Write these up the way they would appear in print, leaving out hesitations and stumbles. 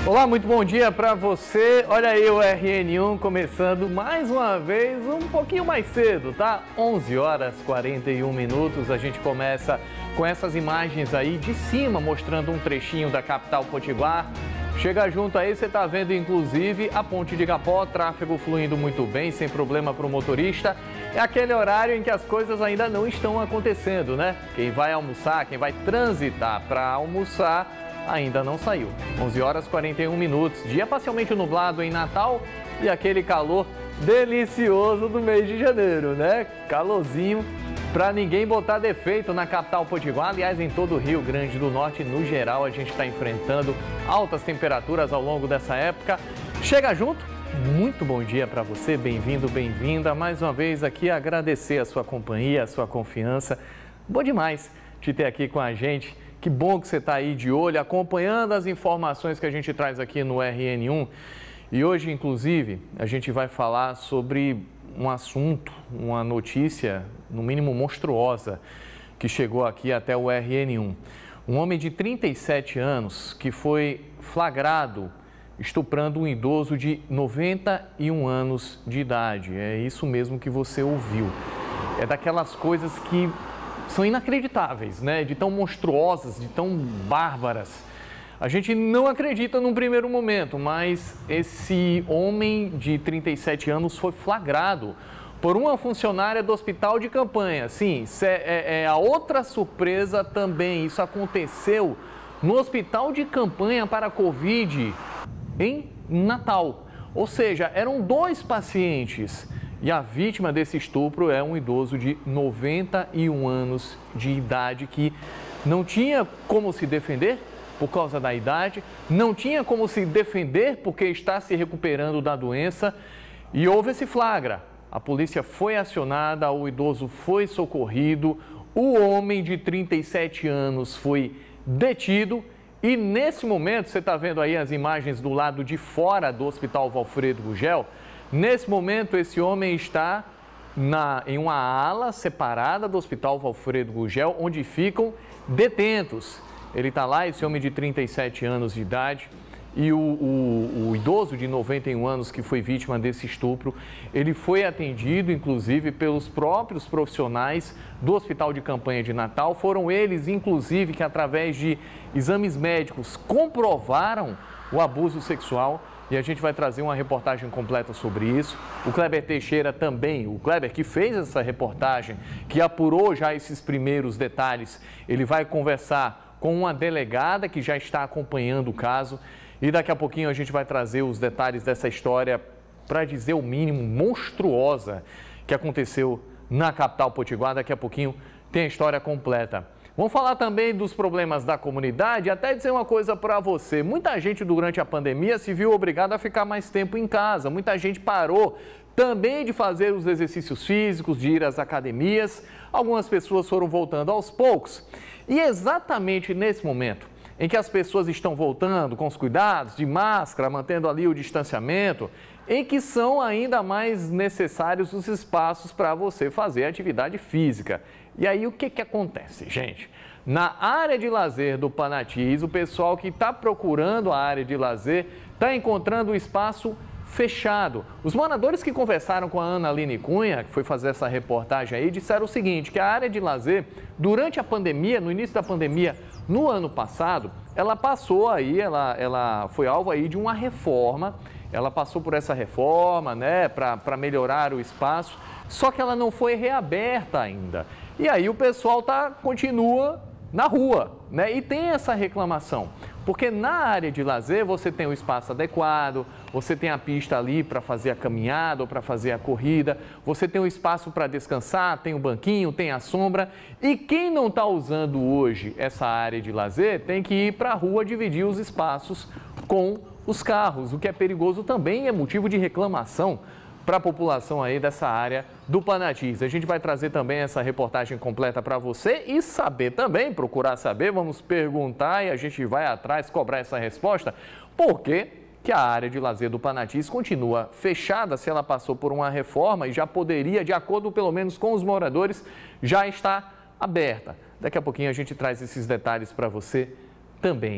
Olá, muito bom dia para você. Olha aí o RN1 começando mais uma vez um pouquinho mais cedo, tá? 11 horas 41 minutos. A gente começa com essas imagens aí de cima, mostrando um trechinho da capital potiguar. Chega junto aí, você tá vendo inclusive a ponte de Igapó, tráfego fluindo muito bem, sem problema para o motorista. É aquele horário em que as coisas ainda não estão acontecendo, né? Quem vai almoçar, quem vai transitar para almoçar, ainda não saiu. 11 horas 41 minutos, dia parcialmente nublado em Natal e aquele calor delicioso do mês de janeiro, né? Calorzinho para ninguém botar defeito na capital potiguar. Aliás, em todo o Rio Grande do Norte, no geral, a gente está enfrentando altas temperaturas ao longo dessa época. Chega junto, muito bom dia para você, bem-vindo, bem-vinda. Mais uma vez aqui agradecer a sua companhia, a sua confiança. Bom demais te ter aqui com a gente. Que bom que você está aí de olho, acompanhando as informações que a gente traz aqui no RN1. E hoje, inclusive, a gente vai falar sobre um assunto, uma notícia, no mínimo monstruosa, que chegou aqui até o RN1. Um homem de 37 anos que foi flagrado estuprando um idoso de 91 anos de idade. É isso mesmo que você ouviu. É daquelas coisas que são inacreditáveis, né? De tão monstruosas, de tão bárbaras. A gente não acredita num primeiro momento, mas esse homem de 37 anos foi flagrado por uma funcionária do hospital de campanha. Sim, a outra surpresa também. Isso aconteceu no hospital de campanha para a Covid em Natal. Ou seja, eram 2 pacientes. E a vítima desse estupro é um idoso de 91 anos de idade que não tinha como se defender por causa da idade, não tinha como se defender porque está se recuperando da doença e houve esse flagra. A polícia foi acionada, o idoso foi socorrido, o homem de 37 anos foi detido e nesse momento, você está vendo aí as imagens do lado de fora do Hospital Valfredo Gugel. Nesse momento, esse homem está em uma ala separada do Hospital Valfredo Gugel, onde ficam detentos. Ele está lá, esse homem de 37 anos de idade, e o idoso de 91 anos que foi vítima desse estupro, ele foi atendido, inclusive, pelos próprios profissionais do Hospital de Campanha de Natal. Foram eles, inclusive, que através de exames médicos comprovaram o abuso sexual. E a gente vai trazer uma reportagem completa sobre isso. O Kleber Teixeira também, o Kleber que fez essa reportagem, que apurou já esses primeiros detalhes, ele vai conversar com uma delegada que já está acompanhando o caso. E daqui a pouquinho a gente vai trazer os detalhes dessa história, para dizer o mínimo, monstruosa, que aconteceu na capital potiguar. Daqui a pouquinho tem a história completa. Vamos falar também dos problemas da comunidade e até dizer uma coisa para você. Muita gente durante a pandemia se viu obrigada a ficar mais tempo em casa. Muita gente parou também de fazer os exercícios físicos, de ir às academias. Algumas pessoas foram voltando aos poucos. E exatamente nesse momento em que as pessoas estão voltando com os cuidados de máscara, mantendo ali o distanciamento, em que são ainda mais necessários os espaços para você fazer atividade física. E aí o que acontece, gente? Na área de lazer do Panatis, o pessoal que está procurando a área de lazer está encontrando o espaço fechado. Os moradores que conversaram com a Ana Aline Cunha, que foi fazer essa reportagem aí, disseram o seguinte, que a área de lazer, durante a pandemia, no início da pandemia, no ano passado, ela passou aí, ela foi alvo aí de uma reforma. Ela passou por essa reforma, né, para melhorar o espaço, só que ela não foi reaberta ainda. E aí o pessoal continua na rua, né, e tem essa reclamação. Porque na área de lazer você tem o espaço adequado, você tem a pista ali para fazer a caminhada ou para fazer a corrida, você tem o espaço para descansar, tem o banquinho, tem a sombra. E quem não está usando hoje essa área de lazer tem que ir para a rua dividir os espaços com os carros, o que é perigoso também, é motivo de reclamação para a população aí dessa área do Panatis. A gente vai trazer também essa reportagem completa para você e saber também, procurar saber, vamos perguntar e a gente vai atrás cobrar essa resposta, por que a área de lazer do Panatis continua fechada, se ela passou por uma reforma e já poderia, de acordo pelo menos com os moradores, já está aberta. Daqui a pouquinho a gente traz esses detalhes para você também.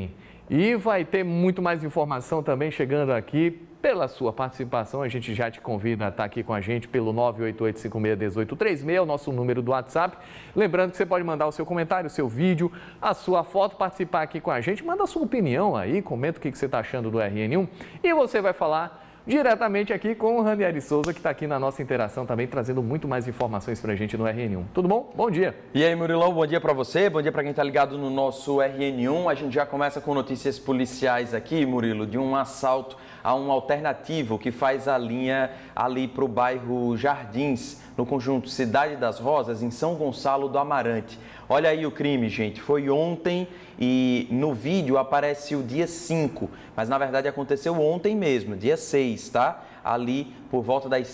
E vai ter muito mais informação também chegando aqui. Pela sua participação, a gente já te convida a estar aqui com a gente pelo 988-56-1836, o nosso número do WhatsApp. Lembrando que você pode mandar o seu comentário, o seu vídeo, a sua foto, participar aqui com a gente. Manda a sua opinião aí, comenta o que você está achando do RN1 e você vai falar diretamente aqui com o Ranieri Souza, que está aqui na nossa interação também, trazendo muito mais informações para a gente no RN1. Tudo bom? Bom dia. E aí, Murilão, bom dia para você, bom dia para quem está ligado no nosso RN1. A gente já começa com notícias policiais aqui, Murilo, de um assalto a um alternativo que faz a linha ali para o bairro Jardins, no conjunto Cidade das Rosas, em São Gonçalo do Amarante. Olha aí o crime, gente, foi ontem e no vídeo aparece o dia 5, mas na verdade aconteceu ontem mesmo, dia 6, tá? Ali por volta das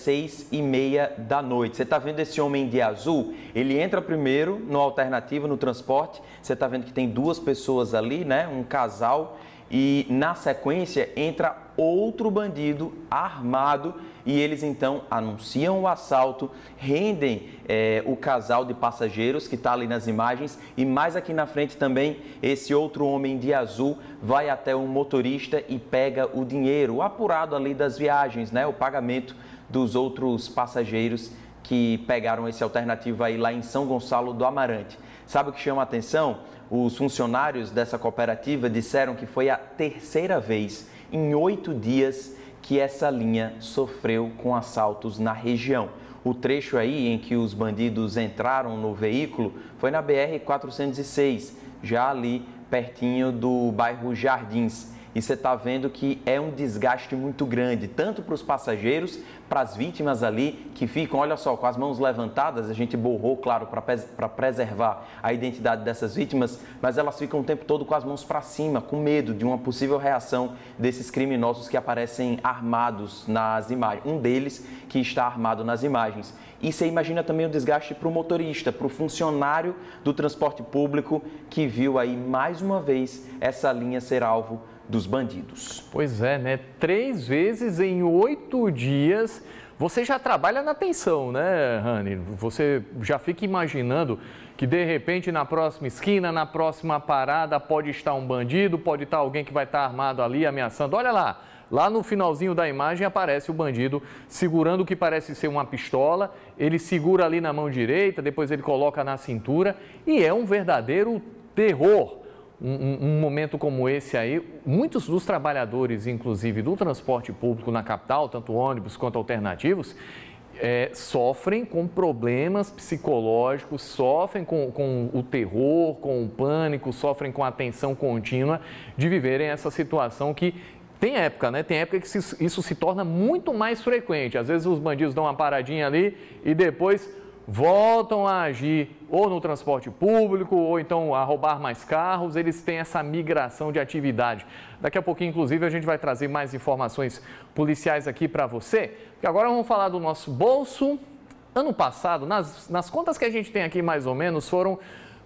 6h30 da noite. Você está vendo esse homem de azul? Ele entra primeiro no alternativo, no transporte. Você está vendo que tem duas pessoas ali, né? Um casal. E na sequência entra outro bandido armado e eles então anunciam o assalto, rendem o casal de passageiros que está ali nas imagens e mais aqui na frente também esse outro homem de azul vai até um motorista e pega o dinheiro, o apurado ali das viagens, né? O pagamento dos outros passageiros que pegaram esse alternativo aí lá em São Gonçalo do Amarante. Sabe o que chama a atenção? Os funcionários dessa cooperativa disseram que foi a terceira vez em 8 dias que essa linha sofreu com assaltos na região. O trecho aí em que os bandidos entraram no veículo foi na BR-406, já ali pertinho do bairro Jardins. E você está vendo que é um desgaste muito grande, tanto para os passageiros, para as vítimas ali que ficam, olha só, com as mãos levantadas, a gente borrou, claro, para preservar a identidade dessas vítimas, mas elas ficam o tempo todo com as mãos para cima, com medo de uma possível reação desses criminosos que aparecem armados nas imagens. Um deles que está armado nas imagens. E você imagina também o desgaste para o motorista, para o funcionário do transporte público que viu aí mais uma vez essa linha ser alvo dos bandidos. Pois é, né? 3 vezes em 8 dias. Você já trabalha na tensão, né, Rani? Você já fica imaginando que de repente na próxima esquina, na próxima parada pode estar um bandido, pode estar alguém que vai estar armado ali ameaçando. Olha lá, lá no finalzinho da imagem aparece o bandido segurando o que parece ser uma pistola. Ele segura ali na mão direita, depois ele coloca na cintura e é um verdadeiro terror. Um momento como esse aí, muitos dos trabalhadores, inclusive do transporte público na capital, tanto ônibus quanto alternativos, sofrem com problemas psicológicos, sofrem com o terror, com o pânico, sofrem com a tensão contínua de viverem essa situação que tem época, né? Tem época que isso se torna muito mais frequente. Às vezes os bandidos dão uma paradinha ali e depois voltam a agir ou no transporte público ou então a roubar mais carros, eles têm essa migração de atividade. Daqui a pouquinho, inclusive, a gente vai trazer mais informações policiais aqui para você, porque agora vamos falar do nosso bolso. Ano passado, nas contas que a gente tem aqui mais ou menos, foram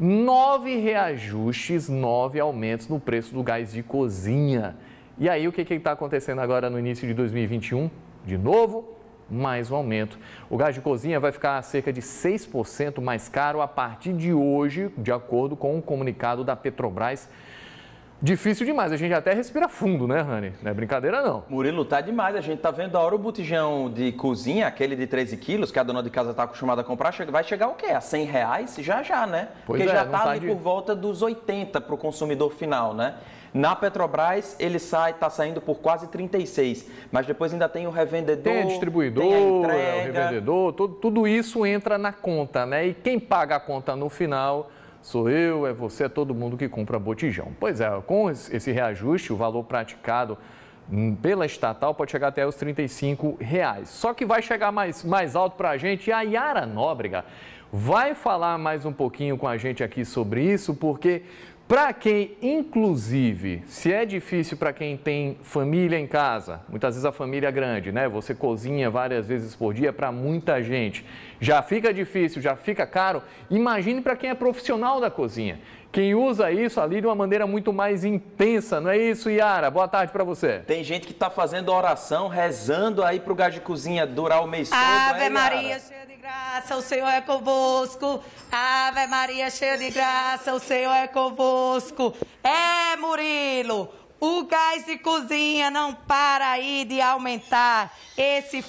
9 reajustes, 9 aumentos no preço do gás de cozinha. E aí, o que está acontecendo agora no início de 2021? De novo, mais um aumento. O gás de cozinha vai ficar cerca de 6% mais caro a partir de hoje, de acordo com um comunicado da Petrobras. Difícil demais, a gente até respira fundo, né, Rani? Não é brincadeira, não. Murilo, tá demais. A gente tá vendo a hora o botijão de cozinha, aquele de 13 quilos, que a dona de casa tá acostumada a comprar, vai chegar o quê? A R$100? Já, né? Pois porque já tá tá ali por volta dos 80 para o consumidor final, né? Na Petrobras, ele tá saindo por quase 36, mas depois ainda tem o revendedor, tem a distribuidor, tem a entrega. O revendedor, tudo isso entra na conta, né? E quem paga a conta no final sou eu, é você, é todo mundo que compra botijão. Pois é, com esse reajuste, o valor praticado pela estatal pode chegar até os R$35. Só que vai chegar mais alto para a gente. E a Yara Nóbrega vai falar mais um pouquinho com a gente aqui sobre isso, porque para quem, inclusive, se é difícil para quem tem família em casa, muitas vezes a família é grande, né? Você cozinha várias vezes por dia para muita gente. Já fica difícil, já fica caro. Imagine para quem é profissional da cozinha. Quem usa isso ali de uma maneira muito mais intensa, não é isso, Yara? Boa tarde para você. Tem gente que está fazendo oração, rezando aí para o gás de cozinha durar o mês todo. Ave Maria, cheia de graça, o Senhor é convosco. Ave Maria, cheia de graça, o Senhor é convosco. Murilo, O gás de cozinha não para aí de aumentar. Esse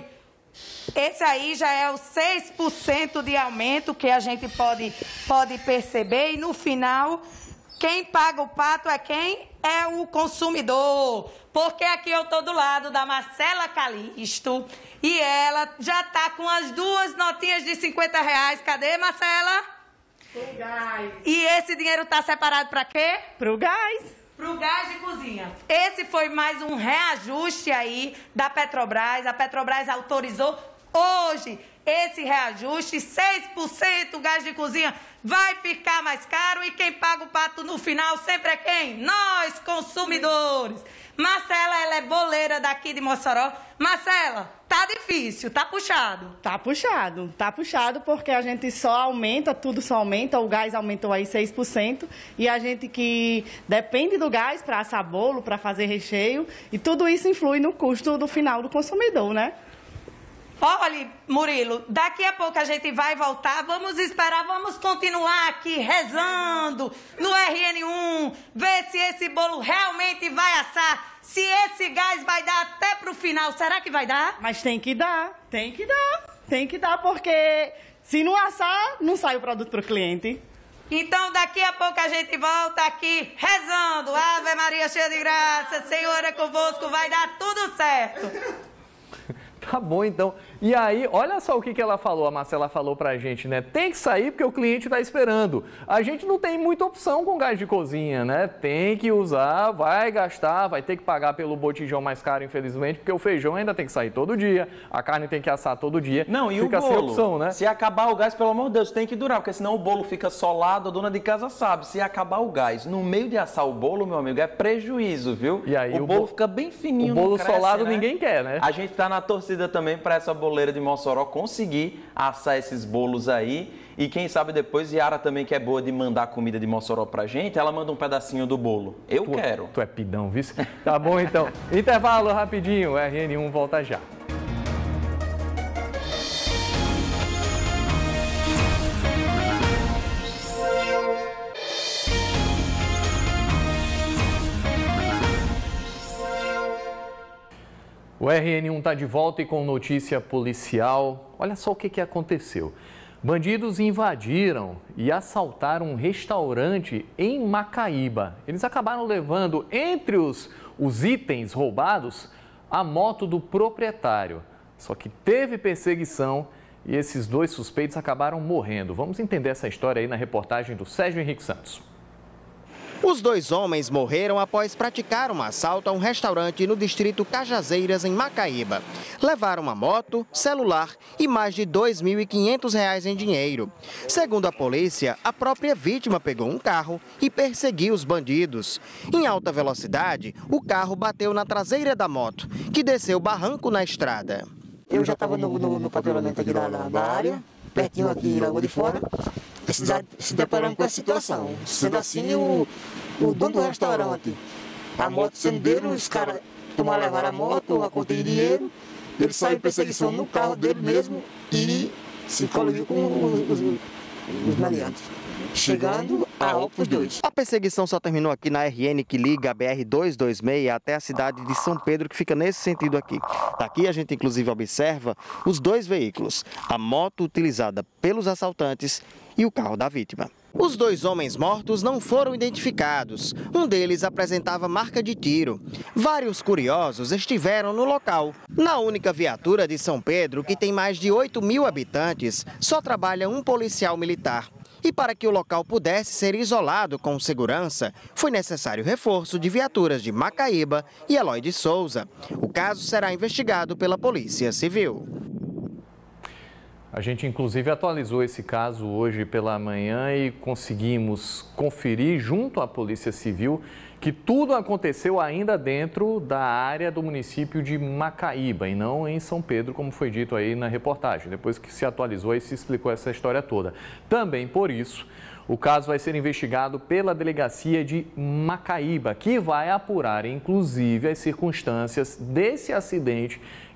aí já é o 6% de aumento que a gente pode perceber. E no final, quem paga o pato é quem? É o consumidor. Porque aqui eu estou do lado da Marcela Calisto e ela já está com as 2 notinhas de R$50. Cadê, Marcela? Pro gás. E esse dinheiro está separado para quê? Pro gás. Para o gás de cozinha. Esse foi mais um reajuste aí da Petrobras. A Petrobras autorizou hoje esse reajuste. 6% gás de cozinha vai ficar mais caro. E quem paga o pato no final sempre é quem? Nós, consumidores. Marcela, ela é boleira daqui de Mossoró. Marcela, tá difícil, tá puxado. Tá puxado porque a gente só aumenta, tudo só aumenta, o gás aumentou aí 6% e a gente que depende do gás para assar bolo, para fazer recheio e tudo isso influi no custo do final do consumidor, né? Olha, Murilo, daqui a pouco a gente vai voltar, vamos esperar, vamos continuar aqui rezando no RN1, ver se esse bolo realmente vai assar, se esse gás vai dar até pro final, será que vai dar? Mas tem que dar, porque se não assar, não sai o produto pro cliente. Então, daqui a pouco a gente volta aqui rezando, Ave Maria cheia de graça, Senhor é convosco, vai dar tudo certo. Tá bom, então. E aí, olha só o que ela falou, a Marcela falou pra gente, né? Tem que sair porque o cliente tá esperando. A gente não tem muita opção com gás de cozinha, né? Tem que usar, vai gastar, vai ter que pagar pelo botijão mais caro, infelizmente, porque o feijão ainda tem que sair todo dia, a carne tem que assar todo dia. Não, e fica o bolo? sem opção, né? Se acabar o gás, pelo amor de Deus, tem que durar, porque senão o bolo fica solado, a dona de casa sabe. Se acabar o gás no meio de assar o bolo, meu amigo, é prejuízo, viu? E aí, o bolo fica bem fininho, o bolo não cresce, solado né? ninguém quer, né? A gente tá na torcida também para essa boleira de Mossoró conseguir assar esses bolos aí. E quem sabe depois, Yara também, que é boa de mandar comida de Mossoró pra gente, ela manda um pedacinho do bolo. Eu quero. Tu é pidão, viu? Tá bom, então. Intervalo rapidinho, o RN1 volta já. O RN1 está de volta e com notícia policial. Olha só o que aconteceu. Bandidos invadiram e assaltaram um restaurante em Macaíba. Eles acabaram levando, entre os itens roubados, a moto do proprietário. Só que teve perseguição e esses 2 suspeitos acabaram morrendo. Vamos entender essa história aí na reportagem do Sérgio Henrique Santos. Os 2 homens morreram após praticar um assalto a um restaurante no distrito Cajazeiras, em Macaíba. Levaram uma moto, celular e mais de R$ 2.500 em dinheiro. Segundo a polícia, a própria vítima pegou um carro e perseguiu os bandidos. Em alta velocidade, o carro bateu na traseira da moto, que desceu barranco na estrada. Eu já estava no patrulhamento aqui da área, pertinho aqui em Lagoa de Fora, se deparando com essa situação. Sendo assim, o dono do restaurante, a moto sendo dele, os caras levaram a moto, a conta de dinheiro, ele saiu em perseguição no carro dele mesmo e se colidiu com os maleantes, chegando a óbitos 2. A perseguição só terminou aqui na RN, que liga a BR-226 até a cidade de São Pedro, que fica nesse sentido aqui. Daqui a gente inclusive observa os 2 veículos, a moto utilizada pelos assaltantes e o carro da vítima. Os 2 homens mortos não foram identificados. Um deles apresentava marca de tiro. Vários curiosos estiveram no local. Na única viatura de São Pedro, que tem mais de 8.000 habitantes, só trabalha um policial militar. E para que o local pudesse ser isolado com segurança, foi necessário reforço de viaturas de Macaíba e Eloy de Souza. O caso será investigado pela Polícia Civil. A gente, inclusive, atualizou esse caso hoje pela manhã e conseguimos conferir junto à Polícia Civil que tudo aconteceu ainda dentro da área do município de Macaíba e não em São Pedro, como foi dito aí na reportagem. Depois que se atualizou e se explicou essa história toda. Também por isso, o caso vai ser investigado pela Delegacia de Macaíba, que vai apurar, inclusive, as circunstâncias desse acidente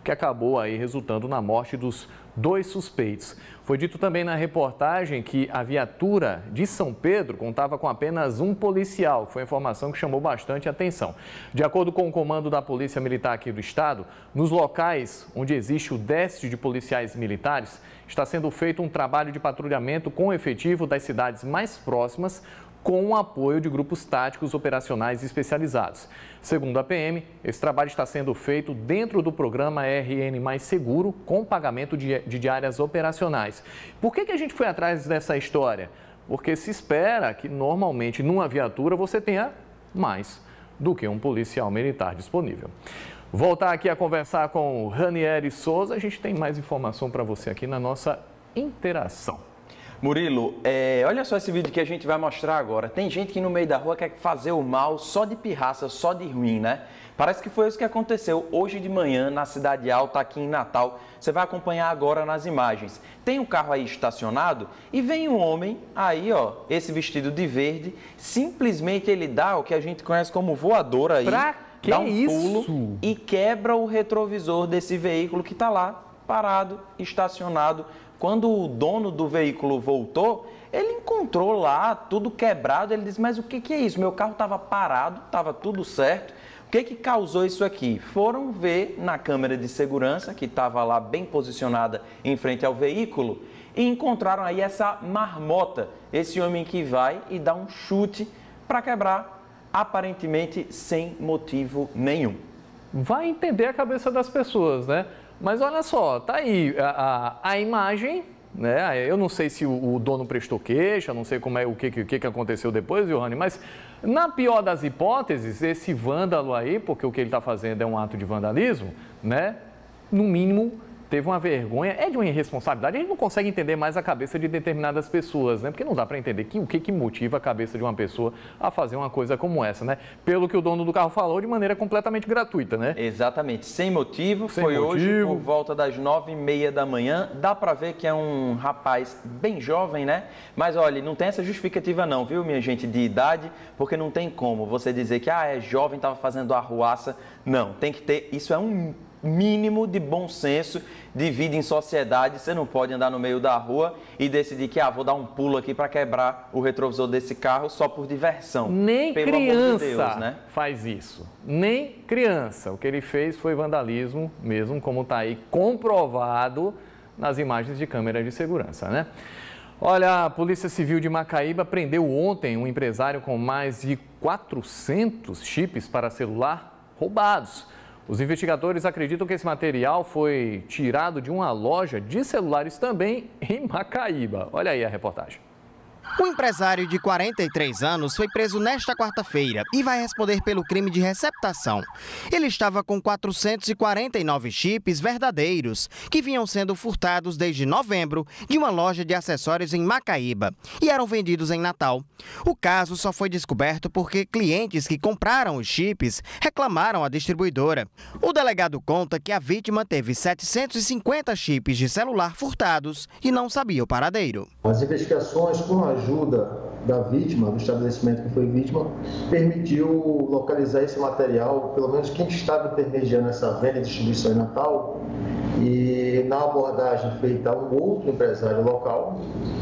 que acabou aí resultando na morte dos 2 suspeitos. Foi dito também na reportagem que a viatura de São Pedro contava com apenas um policial, que foi informação que chamou bastante atenção. De acordo com o comando da Polícia Militar aqui do estado, nos locais onde existe o déficit de policiais militares, está sendo feito um trabalho de patrulhamento com o efetivo das cidades mais próximas, com o apoio de grupos táticos operacionais especializados. Segundo a PM, esse trabalho está sendo feito dentro do programa RN Mais Seguro, com pagamento de diárias operacionais. Por que a gente foi atrás dessa história? Porque se espera que normalmente numa viatura você tenha mais do que um policial militar disponível. Voltar aqui a conversar com o Ranieri Souza, a gente tem mais informação para você aqui na nossa interação. Murilo, olha só esse vídeo que a gente vai mostrar agora. Tem gente que no meio da rua quer fazer o mal só de pirraça, só de ruim, né? Parece que foi isso que aconteceu hoje de manhã na Cidade Alta, aqui em Natal. Você vai acompanhar agora nas imagens. Tem um carro aí estacionado e vem um homem aí, ó, esse vestido de verde. Simplesmente ele dá o que a gente conhece como voadora aí. Dá um pulo e quebra o retrovisor desse veículo que está lá, parado, estacionado. Quando o dono do veículo voltou, ele encontrou lá tudo quebrado. Ele disse, mas o que é isso? Meu carro estava parado, estava tudo certo. O que causou isso aqui? Foram ver na câmera de segurança, que estava lá bem posicionada em frente ao veículo, e encontraram aí essa marmota, esse homem que vai e dá um chute para quebrar, aparentemente sem motivo nenhum. Vai entender a cabeça das pessoas, né? Mas olha só, tá aí a imagem, né? Eu não sei se o dono prestou queixa, não sei como o que aconteceu depois, viu, Rani? Mas na pior das hipóteses, esse vândalo aí, porque o que ele está fazendo é um ato de vandalismo, né? No mínimo, teve uma vergonha, é de uma irresponsabilidade. A gente não consegue entender mais a cabeça de determinadas pessoas, né? Porque não dá para entender o que motiva a cabeça de uma pessoa a fazer uma coisa como essa, né? Pelo que o dono do carro falou, de maneira completamente gratuita, né? Exatamente, sem motivo. Foi hoje por volta das 9h30 da manhã. Dá para ver que é um rapaz bem jovem, né? Mas olha, não tem essa justificativa não, viu, minha gente, de idade, porque não tem como você dizer que é jovem, estava fazendo arruaça. Não, tem que ter, isso é um mínimo de bom senso, de vida em sociedade. Você não pode andar no meio da rua e decidir que vou dar um pulo aqui para quebrar o retrovisor desse carro só por diversão. Nem Pelo criança amor de Deus, né? faz isso. Nem criança. O que ele fez foi vandalismo mesmo, como está aí comprovado nas imagens de câmera de segurança, né? Olha, a Polícia Civil de Macaíba prendeu ontem um empresário com mais de 400 chips para celular roubados. Os investigadores acreditam que esse material foi tirado de uma loja de celulares também em Macaíba. Olha aí a reportagem. O empresário de 43 anos foi preso nesta quarta-feira e vai responder pelo crime de receptação. Ele estava com 449 chips verdadeiros, que vinham sendo furtados desde novembro de uma loja de acessórios em Macaíba e eram vendidos em Natal. O caso só foi descoberto porque clientes que compraram os chips reclamaram à distribuidora. O delegado conta que a vítima teve 750 chips de celular furtados e não sabia o paradeiro. As investigações com a ajuda da vítima, do estabelecimento que foi vítima, permitiu localizar esse material, pelo menos quem estava intermediando essa venda e distribuição em Natal, e na abordagem feita a um outro empresário local,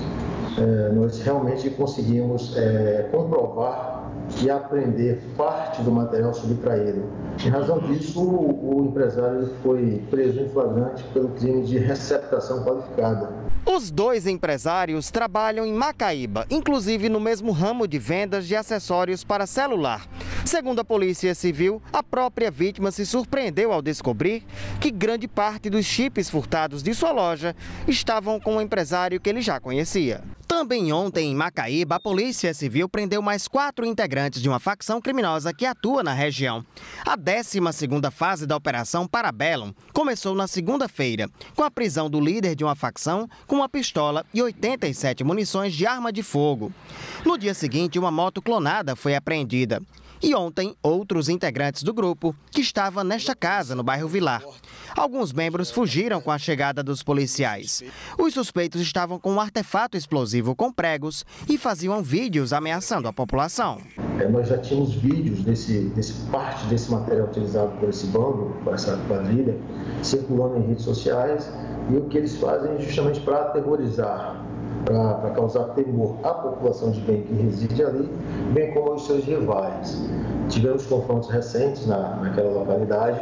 nós realmente conseguimos comprovar e apreender parte do material subtraído. Em razão disso, o empresário foi preso em flagrante pelo crime de receptação qualificada. Os dois empresários trabalham em Macaíba, inclusive no mesmo ramo de vendas de acessórios para celular. Segundo a Polícia Civil, a própria vítima se surpreendeu ao descobrir que grande parte dos chips furtados de sua loja estavam com um empresário que ele já conhecia. Também ontem, em Macaíba, a Polícia Civil prendeu mais 4 integrantes de uma facção criminosa que atua na região. A 12ª fase da Operação Parabellum começou na segunda-feira, com a prisão do líder de uma facção com uma pistola e 87 munições de arma de fogo. No dia seguinte, uma moto clonada foi apreendida. E ontem, outros integrantes do grupo que estavam nesta casa, no bairro Vilar. Alguns membros fugiram com a chegada dos policiais. Os suspeitos estavam com um artefato explosivo com pregos e faziam vídeos ameaçando a população. Nós já tínhamos vídeos parte desse material utilizado por esse bando, por essa quadrilha, circulando em redes sociais, e o que eles fazem é justamente para aterrorizar, para causar temor à população de bem que reside ali, bem como aos seus rivais. Tivemos confrontos recentes naquela localidade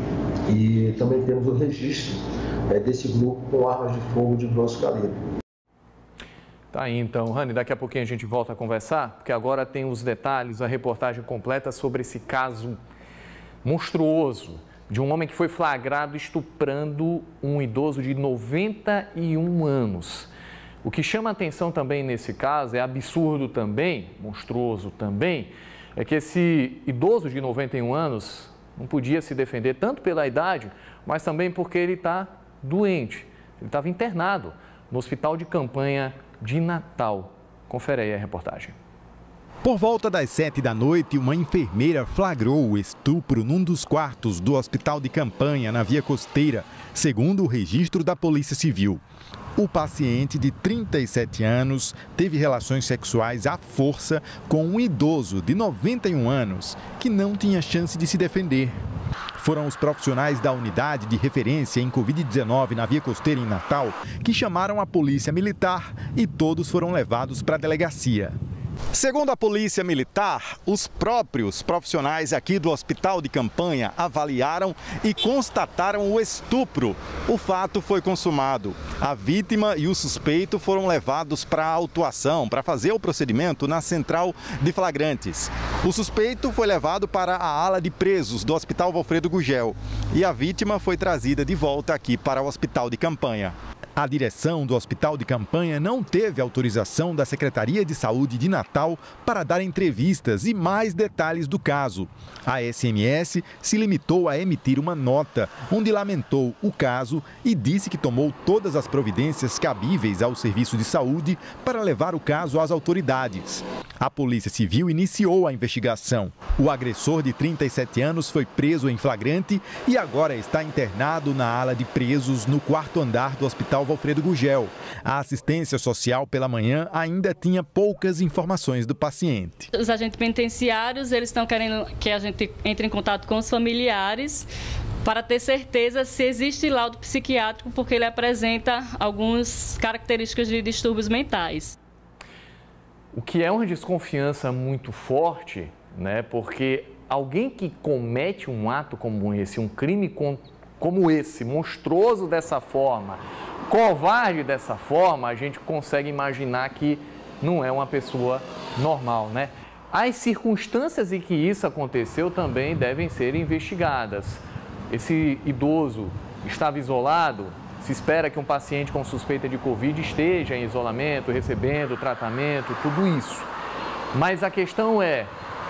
e também temos o registro desse grupo com armas de fogo de grosso calibre. Tá aí então, Rani, daqui a pouquinho a gente volta a conversar, porque agora tem os detalhes, a reportagem completa sobre esse caso monstruoso de um homem que foi flagrado estuprando um idoso de 91 anos. O que chama a atenção também nesse caso, é absurdo também, monstruoso também, é que esse idoso de 91 anos não podia se defender tanto pela idade, mas também porque ele está doente. Ele estava internado no hospital de campanha de Natal. Confere aí a reportagem. Por volta das 7 da noite, uma enfermeira flagrou o estupro num dos quartos do hospital de campanha na Via Costeira, segundo o registro da Polícia Civil. O paciente de 37 anos teve relações sexuais à força com um idoso de 91 anos que não tinha chance de se defender. Foram os profissionais da unidade de referência em Covid-19 na Via Costeira em Natal que chamaram a polícia militar e todos foram levados para a delegacia. Segundo a Polícia Militar, os próprios profissionais aqui do hospital de campanha avaliaram e constataram o estupro. O fato foi consumado. A vítima e o suspeito foram levados para a autuação, para fazer o procedimento na central de flagrantes. O suspeito foi levado para a ala de presos do Hospital Valfredo Gugel e a vítima foi trazida de volta aqui para o hospital de campanha. A direção do hospital de campanha não teve autorização da Secretaria de Saúde de Natal para dar entrevistas e mais detalhes do caso. A SMS se limitou a emitir uma nota, onde lamentou o caso e disse que tomou todas as providências cabíveis ao serviço de saúde para levar o caso às autoridades. A Polícia Civil iniciou a investigação. O agressor de 37 anos foi preso em flagrante e agora está internado na ala de presos no 4º andar do Hospital Valfredo Gugel. A assistência social pela manhã ainda tinha poucas informações do paciente. Os agentes penitenciários, eles estão querendo que a gente entre em contato com os familiares para ter certeza se existe laudo psiquiátrico, porque ele apresenta algumas características de distúrbios mentais. O que é uma desconfiança muito forte, né? Porque alguém que comete um ato como esse, um crime como esse, monstruoso dessa forma, covarde dessa forma, a gente consegue imaginar que não é uma pessoa normal, né? As circunstâncias em que isso aconteceu também devem ser investigadas. Esse idoso estava isolado. Se espera que um paciente com suspeita de Covid esteja em isolamento, recebendo tratamento, tudo isso. Mas a questão é,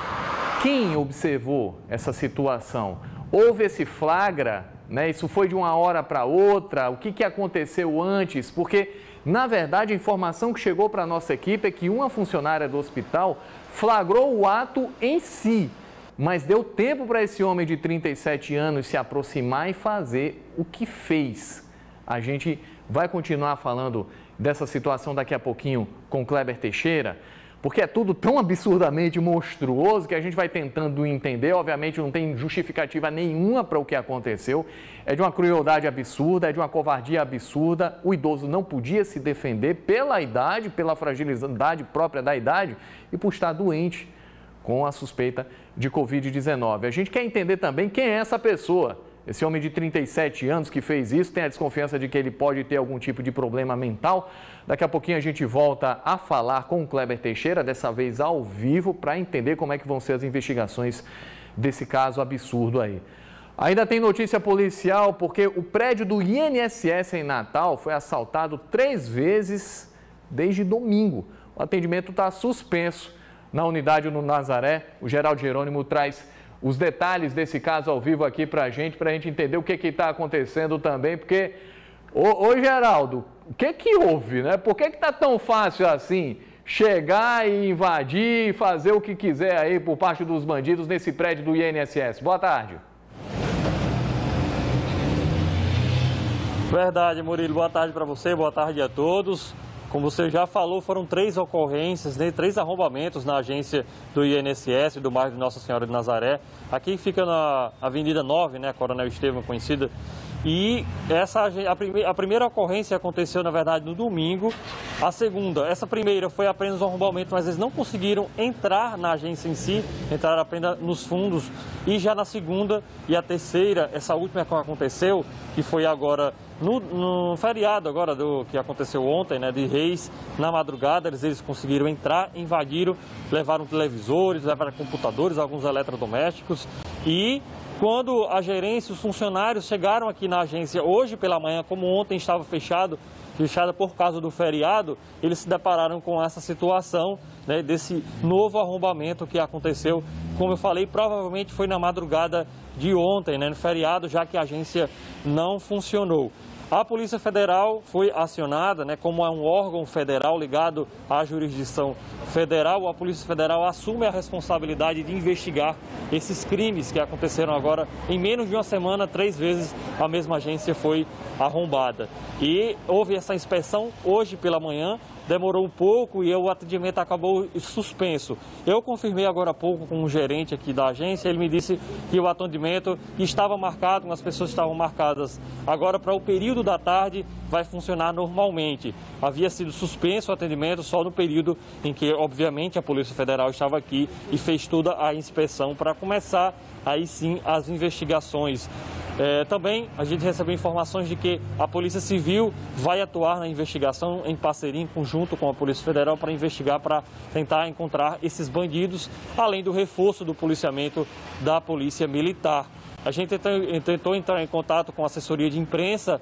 quem observou essa situação? Houve esse flagra, né? Isso foi de uma hora para outra? O que aconteceu antes? Porque, na verdade, a informação que chegou para a nossa equipe é que uma funcionária do hospital flagrou o ato em si, mas deu tempo para esse homem de 37 anos se aproximar e fazer o que fez. A gente vai continuar falando dessa situação daqui a pouquinho com Kleber Teixeira, porque é tudo tão absurdamente monstruoso que a gente vai tentando entender. Obviamente não tem justificativa nenhuma para o que aconteceu. É de uma crueldade absurda, é de uma covardia absurda. O idoso não podia se defender pela idade, pela fragilidade própria da idade e por estar doente com a suspeita de Covid-19. A gente quer entender também quem é essa pessoa. Esse homem de 37 anos que fez isso, tem a desconfiança de que ele pode ter algum tipo de problema mental. Daqui a pouquinho a gente volta a falar com o Kleber Teixeira, dessa vez ao vivo, para entender como é que vão ser as investigações desse caso absurdo aí. Ainda tem notícia policial, porque o prédio do INSS em Natal foi assaltado 3 vezes desde domingo. O atendimento está suspenso na unidade no Nazaré. O Geraldo Jerônimo traz os detalhes desse caso ao vivo aqui para a gente entender o que está acontecendo também, porque, ô Geraldo, o que houve, né? Por que está tão fácil assim chegar e invadir e fazer o que quiser aí por parte dos bandidos nesse prédio do INSS? Boa tarde. Verdade, Murilo. Boa tarde para você, boa tarde a todos. Como você já falou, foram 3 ocorrências, né, 3 arrombamentos na agência do INSS, do bairro de Nossa Senhora de Nazaré. Aqui fica na Avenida 9, né, Coronel Estevam, conhecida. E a primeira ocorrência aconteceu, na verdade, no domingo. A segunda, essa primeira foi apenas um arrombamento, mas eles não conseguiram entrar na agência em si, entraram apenas nos fundos. E já na segunda e a terceira, essa última que aconteceu, que foi agora no feriado agora que aconteceu ontem, né, de Reis, na madrugada, eles conseguiram entrar, invadiram, levaram televisores, levaram computadores, alguns eletrodomésticos e... Quando a gerência, os funcionários chegaram aqui na agência hoje pela manhã, como ontem estava fechada por causa do feriado, eles se depararam com essa situação, né, desse novo arrombamento que aconteceu. Como eu falei, provavelmente foi na madrugada de ontem, né, no feriado, já que a agência não funcionou. A Polícia Federal foi acionada, né, como é um órgão federal ligado à jurisdição federal. A Polícia Federal assume a responsabilidade de investigar esses crimes que aconteceram agora. Em menos de uma semana, 3 vezes a mesma agência foi arrombada. E houve essa inspeção hoje pela manhã, demorou um pouco e o atendimento acabou suspenso. Eu confirmei agora há pouco com um gerente aqui da agência, ele me disse que o atendimento estava marcado, as pessoas estavam marcadas agora para o período da tarde, vai funcionar normalmente. Havia sido suspenso o atendimento só no período em que, obviamente, a Polícia Federal estava aqui e fez toda a inspeção para começar aí sim as investigações. Também a gente recebeu informações de que a Polícia Civil vai atuar na investigação em parceria, em conjunto com a Polícia Federal, para investigar, para tentar encontrar esses bandidos, além do reforço do policiamento da Polícia Militar. A gente tentou entrar em contato com a assessoria de imprensa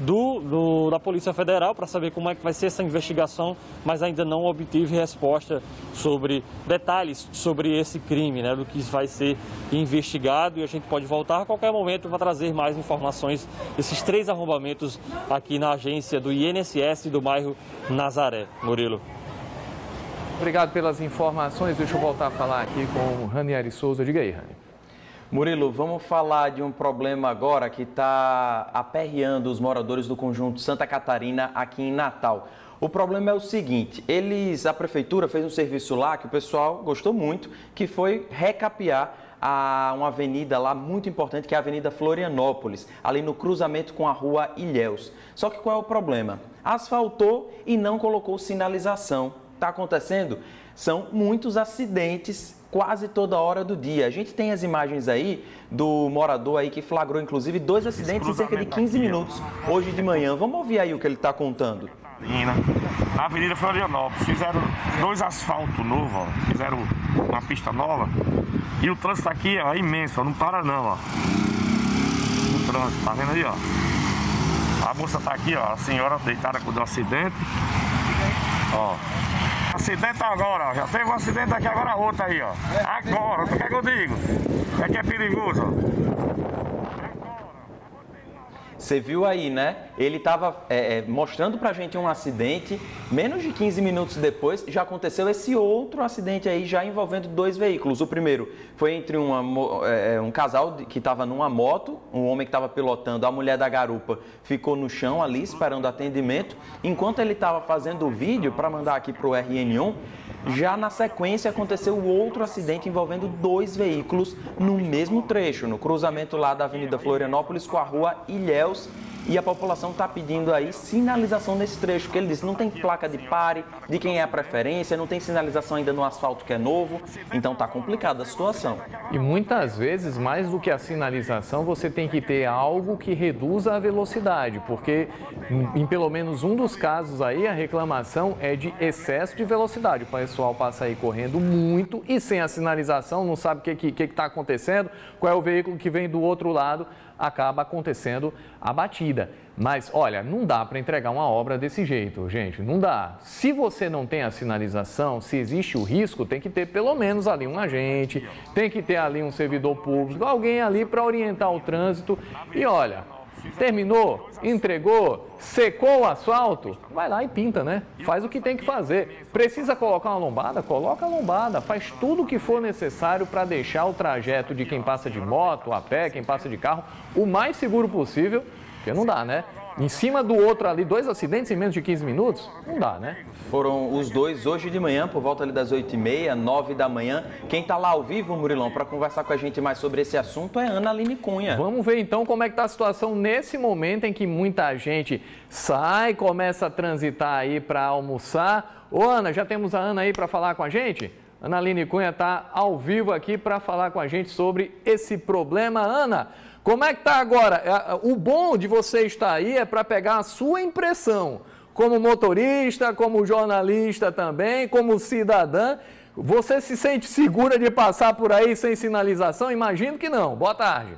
da Polícia Federal para saber como é que vai ser essa investigação, mas ainda não obtive resposta sobre detalhes sobre esse crime, né, do que vai ser investigado, e a gente pode voltar a qualquer momento para trazer mais informações desses 3 arrombamentos aqui na agência do INSS do bairro Nazaré. Murilo. Obrigado pelas informações. Deixa eu voltar a falar aqui com o Ranieri Souza. Diga aí, Rani. Murilo, vamos falar de um problema agora que está aperreando os moradores do conjunto Santa Catarina aqui em Natal. O problema é o seguinte, a prefeitura fez um serviço lá que o pessoal gostou muito, que foi recapear uma avenida lá muito importante, que é a Avenida Florianópolis, ali no cruzamento com a Rua Ilhéus. Só que qual é o problema? Asfaltou e não colocou sinalização. Está acontecendo? São muitos acidentes quase toda hora do dia. A gente tem as imagens aí do morador aí que flagrou, inclusive, 2 acidentes em cerca de 15 minutos hoje de manhã. Vamos ouvir aí o que ele está contando. Na Avenida Florianópolis, fizeram 2 asfaltos novos, ó. Fizeram uma pista nova. E o trânsito aqui é imenso, ó. Não para não, ó. O trânsito, tá vendo aí, ó? A moça tá aqui, ó. A senhora deitada com o acidente. Ó. Acidente agora, ó. Já teve um acidente aqui, agora outro aí, ó. Agora, o que é que eu digo? É que é perigoso, ó. Você viu aí, né? Ele estava mostrando pra gente um acidente, menos de 15 minutos depois já aconteceu esse outro acidente aí, já envolvendo 2 veículos. O primeiro foi entre um casal que estava numa moto, um homem que estava pilotando, a mulher da garupa ficou no chão ali esperando atendimento. Enquanto ele estava fazendo o vídeo para mandar aqui pro RN1, já na sequência aconteceu outro acidente envolvendo 2 veículos no mesmo trecho, no cruzamento lá da Avenida Florianópolis com a Rua Ilhéus. E a população está pedindo aí sinalização nesse trecho, que ele disse, não tem placa de pare, de quem é a preferência, não tem sinalização ainda no asfalto que é novo, então está complicada a situação. E muitas vezes, mais do que a sinalização, você tem que ter algo que reduza a velocidade, porque em pelo menos um dos casos aí, a reclamação é de excesso de velocidade. O pessoal passa aí correndo muito e sem a sinalização, não sabe o que está acontecendo, qual é o veículo que vem do outro lado, acaba acontecendo a batida. Mas, olha, não dá para entregar uma obra desse jeito, gente, não dá. Se você não tem a sinalização, se existe o risco, tem que ter pelo menos ali um agente, tem que ter ali um servidor público, alguém ali para orientar o trânsito. E olha, terminou, entregou, secou o asfalto, vai lá e pinta, né? Faz o que tem que fazer. Precisa colocar uma lombada? Coloca a lombada. Faz tudo o que for necessário para deixar o trajeto de quem passa de moto, a pé, quem passa de carro, o mais seguro possível Porque não dá, né? Em cima do outro ali, 2 acidentes em menos de 15 minutos? Não dá, né? Foram os dois hoje de manhã, por volta ali das 8h30, 9 da manhã. Quem está lá ao vivo, Murilão, para conversar com a gente mais sobre esse assunto é Ana Aline Cunha. Vamos ver então como é que está a situação nesse momento em que muita gente sai, começa a transitar aí para almoçar. Ô Ana, já temos a Ana aí para falar com a gente? Ana Aline Cunha está ao vivo aqui para falar com a gente sobre esse problema. Ana, como é que está agora? O bom de você estar aí é para pegar a sua impressão, como motorista, como jornalista também, como cidadã. Você se sente segura de passar por aí sem sinalização? Imagino que não. Boa tarde.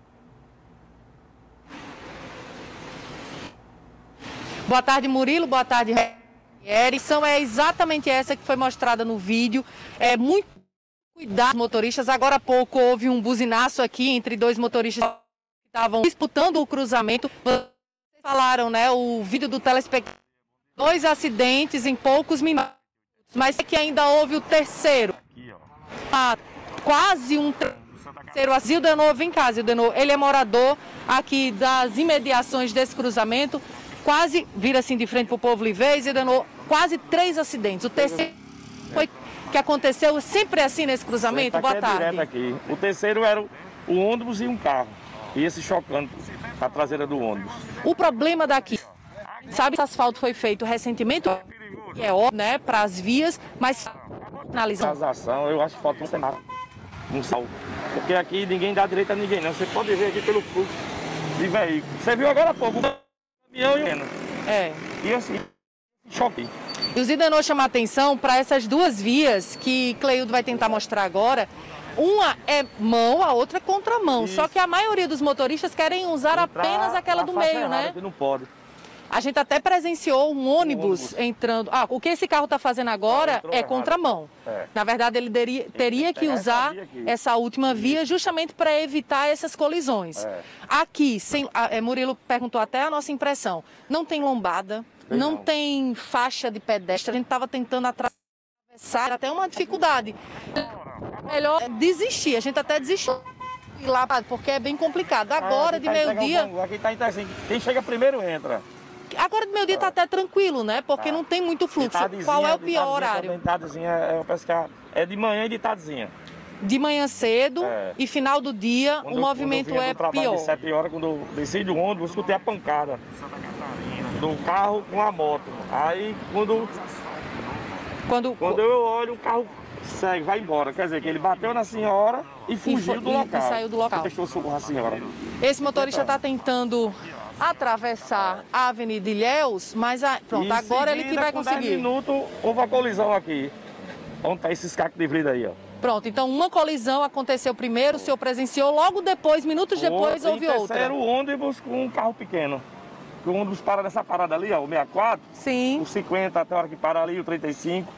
Boa tarde, Murilo. Boa tarde, Erickson. É exatamente essa que foi mostrada no vídeo. É muito cuidado, motoristas. Agora há pouco houve um buzinaço aqui entre 2 motoristas que estavam disputando o cruzamento. Vocês falaram, né? O vídeo do telespectador. 2 acidentes em poucos minutos. Mas é que ainda houve o terceiro. Quase um terceiro. Zildenor, vem cá, Zildenor. Ele é morador aqui das imediações desse cruzamento. Quase, vira assim de frente para o povo Livez, Zildenor, quase 3 acidentes. O terceiro foi que aconteceu sempre assim nesse cruzamento? Boa tarde. Aqui. O terceiro era o ônibus e um carro. E esse chocando a traseira do ônibus. O problema daqui, sabe que esse asfalto foi feito recentemente, que é óbvio, né, para as vias, mas finalização, eu acho que falta um sal. Porque aqui ninguém dá direito a ninguém, não. Você pode ver aqui pelo fluxo de veículo. Você viu agora há pouco o caminhão e o E assim, choque. E o Zildenor chama a atenção para essas 2 vias que Cleildo vai tentar mostrar agora. Uma é mão, a outra é contramão. Isso. Só que a maioria dos motoristas querem usar apenas aquela do meio, né? Que não pode. A gente até presenciou um ônibus entrando. O que esse carro está fazendo agora é contramão. Na verdade, ele teria que usar essa última via justamente para evitar essas colisões. Aqui, Murilo perguntou até a nossa impressão, não tem lombada, não tem faixa de pedestre. A gente estava tentando atravessar, era até uma dificuldade. Melhor desistir, a gente até desistiu de ir lá, porque é bem complicado. Agora, de meio-dia... Aqui está assim, quem chega primeiro entra. Agora de meio-dia está até tranquilo, né? Porque não tem muito fluxo. Qual é o pior horário? Eu penso que é de manhã e de tardezinha. De manhã cedo e final do dia o movimento é pior. De 7 horas, quando eu desci do ônibus, escutei a pancada do carro com a moto. Aí quando eu olho, o carro segue, vai embora. Quer dizer, que ele bateu na senhora e fugiu do local. E saiu do local. Deixou socorro a senhora. Esse motorista está tentando atravessar a Avenida Ilhéus, mas pronto, agora ele que vai conseguir. 10 minutos houve uma colisão aqui. Onde está esses cacos de vidro aí, ó? Pronto, então uma colisão aconteceu primeiro, o senhor presenciou, logo depois, minutos depois, houve outra. Terceiro ônibus com um carro pequeno. O ônibus para nessa parada ali, ó, o 64. Sim. O 50 até a hora que para ali, o 35.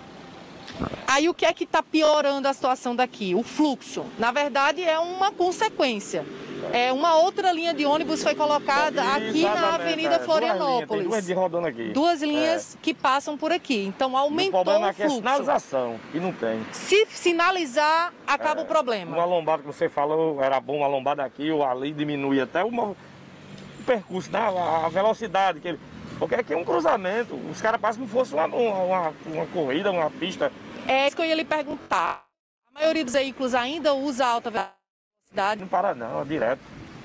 Aí o que é que está piorando a situação daqui? O fluxo. Na verdade, é uma consequência. Uma outra linha de ônibus foi colocada aqui na Avenida Florianópolis. 2 linhas rodando aqui. 2 linhas que passam por aqui. Então aumentou o problema aqui fluxo. É sinalização, e não tem. Se sinalizar, acaba o problema. Uma lombada que você falou, era bom uma lombada aqui ou ali, diminui até o percurso, né? A velocidade. Porque aqui é um cruzamento, os caras passam como se fosse uma corrida, uma pista. É isso que eu ia lhe perguntar. A maioria dos veículos ainda usa alta velocidade? Não para não, é direto.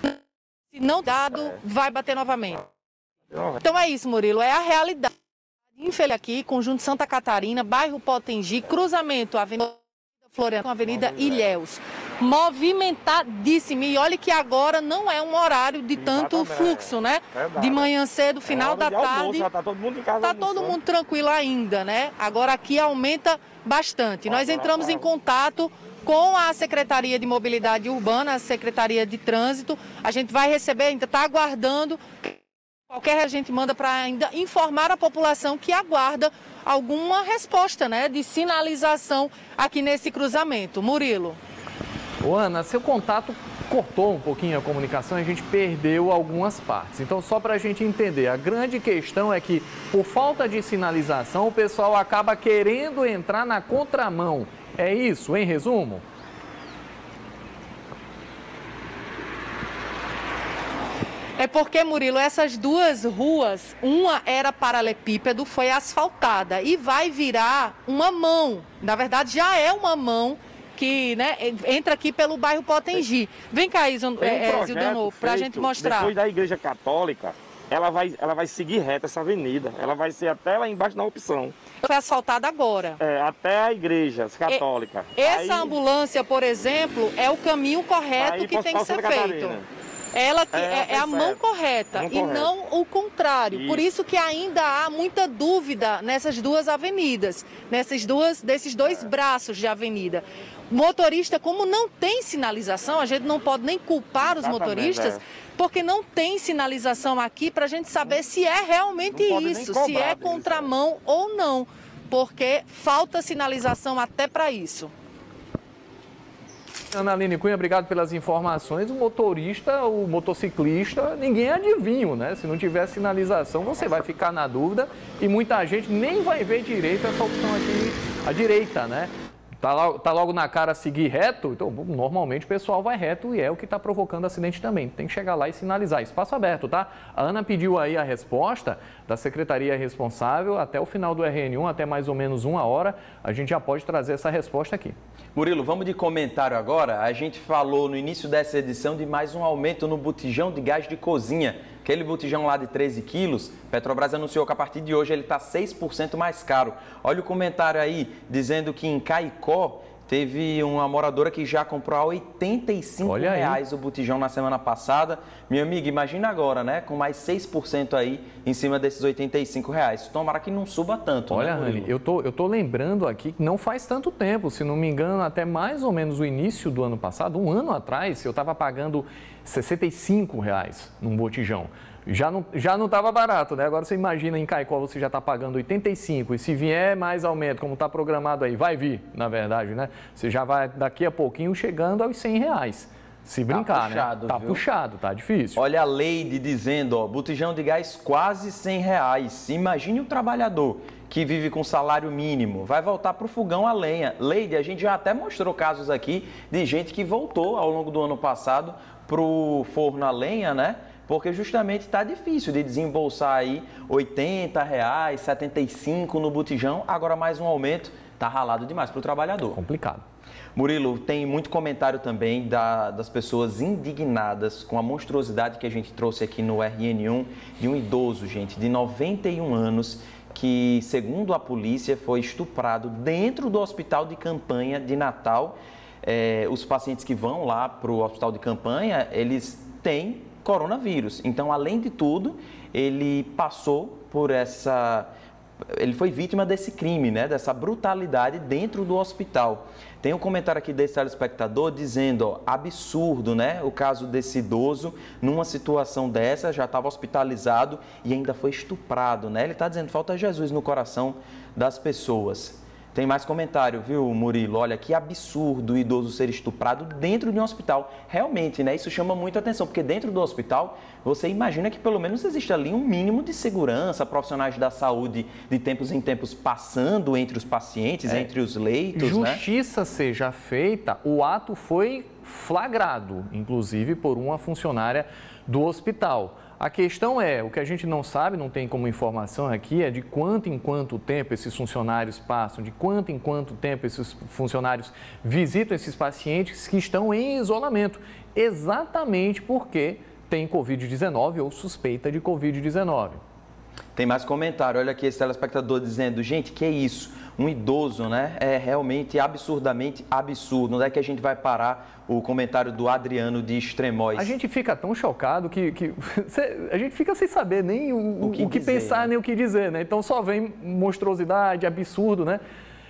Se não dado, vai bater novamente. Então é isso, Murilo, é a realidade. Infelizmente aqui, Conjunto Santa Catarina, bairro Potengi, cruzamento, Avenida Florianópolis, Avenida Ilhéus. Movimentadíssimo. E olha que agora não é um horário de tanto fluxo, né? De manhã cedo, final da tarde. Tá todo mundo em casa. Tá todo mundo tranquilo ainda, né? Agora aqui aumenta bastante. Nós entramos em contato com a Secretaria de Mobilidade Urbana, a Secretaria de Trânsito. A gente vai receber, ainda está aguardando. Qualquer a gente manda para ainda informar a população que aguarda alguma resposta, né, de sinalização aqui nesse cruzamento. Murilo. Ô, Ana, seu contato cortou um pouquinho a comunicação e a gente perdeu algumas partes. Então, só para a gente entender, a grande questão é que, por falta de sinalização, o pessoal acaba querendo entrar na contramão. É isso, em resumo? É porque, Murilo, essas duas ruas, uma era paralelepípedo, foi asfaltada e vai virar uma mão. Na verdade, já é uma mão que, né, entra aqui pelo bairro Potengi. Vem cá, Zildano, para a gente mostrar. Depois da Igreja Católica, ela vai seguir reta essa avenida. Ela vai ser até lá embaixo na opção. Foi asfaltada agora. Até a Igreja Católica. Essa ambulância, por exemplo, é o caminho correto que tem que ser feito. Ela é a mão correta e não o contrário. Isso. Por isso que ainda há muita dúvida nessas duas avenidas, desses dois braços de avenida. O motorista, como não tem sinalização, a gente não pode nem culpar os motoristas, porque não tem sinalização aqui para a gente saber se é realmente isso, se é contramão ou não, porque falta sinalização até para isso. Ana Aline Cunha, obrigado pelas informações. O motorista, o motociclista, ninguém adivinha, né? Se não tiver sinalização, você vai ficar na dúvida e muita gente nem vai ver direito essa opção aqui à direita, né? Tá logo na cara seguir reto, então normalmente o pessoal vai reto e é o que está provocando acidente também. Tem que chegar lá e sinalizar. Espaço aberto, tá? A Ana pediu aí a resposta da secretaria responsável até o final do RN1, até mais ou menos 1 hora. A gente já pode trazer essa resposta aqui. Murilo, vamos de comentário agora. A gente falou no início dessa edição de mais um aumento no botijão de gás de cozinha. Aquele botijão lá de 13 quilos, Petrobras anunciou que a partir de hoje ele está 6% mais caro. Olha o comentário aí, dizendo que em Caicó teve uma moradora que já comprou a R$ 85 o botijão na semana passada. Minha amiga, imagina agora, né? Com mais 6% aí em cima desses R$ 85. Tomara que não suba tanto. Olha, né, Rani, eu tô lembrando aqui que não faz tanto tempo, se não me engano, até mais ou menos o início do ano passado, um ano atrás, eu estava pagando R$ 65 num botijão. Já não estava barato, né? Agora você imagina em Caicó você já está pagando 85 e se vier mais aumento, como está programado aí, vai vir, na verdade, né? Você já vai daqui a pouquinho chegando aos R$ 100. Se brincar, puxado, né? Tá puxado, tá difícil. Olha a Leide dizendo, ó, botijão de gás quase R$ 100. Imagine o trabalhador que vive com salário mínimo, vai voltar para o fogão a lenha. Leide, a gente já até mostrou casos aqui de gente que voltou ao longo do ano passado para o forno a lenha, né? Porque justamente está difícil de desembolsar aí R$ 80, R$ 75 no botijão, agora mais um aumento, tá ralado demais para o trabalhador. Complicado. Murilo, tem muito comentário também das pessoas indignadas com a monstruosidade que a gente trouxe aqui no RN1 de um idoso, gente, de 91 anos, que, segundo a polícia, foi estuprado dentro do hospital de campanha de Natal. Os pacientes que vão lá para o hospital de campanha, eles têm coronavírus. Então, além de tudo, ele passou por ele foi vítima desse crime, né? Dessa brutalidade dentro do hospital. Tem um comentário aqui desse telespectador dizendo, ó, absurdo, né? O caso desse idoso, numa situação dessa, já estava hospitalizado e ainda foi estuprado, né? Ele está dizendo, falta Jesus no coração das pessoas. Tem mais comentário, viu, Murilo? Olha, que absurdo o idoso ser estuprado dentro de um hospital. Realmente, né? Isso chama muita atenção, porque dentro do hospital, você imagina que pelo menos existe ali um mínimo de segurança, profissionais da saúde de tempos em tempos passando entre os pacientes, entre os leitos, Justiça seja feita, o ato foi flagrado, inclusive por uma funcionária do hospital. A questão é, o que a gente não sabe, não tem como informação aqui, é de quanto em quanto tempo esses funcionários passam, de quanto em quanto tempo esses funcionários visitam esses pacientes que estão em isolamento, exatamente porque tem Covid-19 ou suspeita de Covid-19. Tem mais comentário, olha aqui esse telespectador dizendo, gente, que é isso? Um idoso, né? É realmente absurdamente absurdo. Onde é que a gente vai parar? O comentário do Adriano de Extremóis. A gente fica tão chocado que a gente fica sem saber nem o que dizer, pensar, nem o que dizer, né? Então só vem monstruosidade, absurdo, né?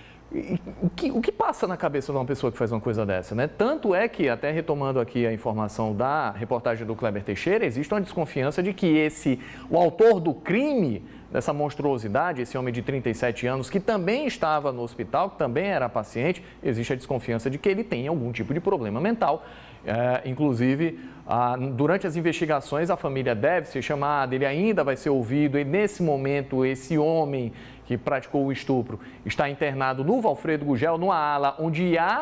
O que passa na cabeça de uma pessoa que faz uma coisa dessa, né? Tanto é que, até retomando aqui a informação da reportagem do Kleber Teixeira, existe uma desconfiança de que o autor do crime, dessa monstruosidade, esse homem de 37 anos, que também estava no hospital, que também era paciente, existe a desconfiança de que ele tem algum tipo de problema mental. Inclusive, durante as investigações, a família deve ser chamada, ele ainda vai ser ouvido, e nesse momento, esse homem que praticou o estupro está internado no Valfredo Gugel, numa ala onde há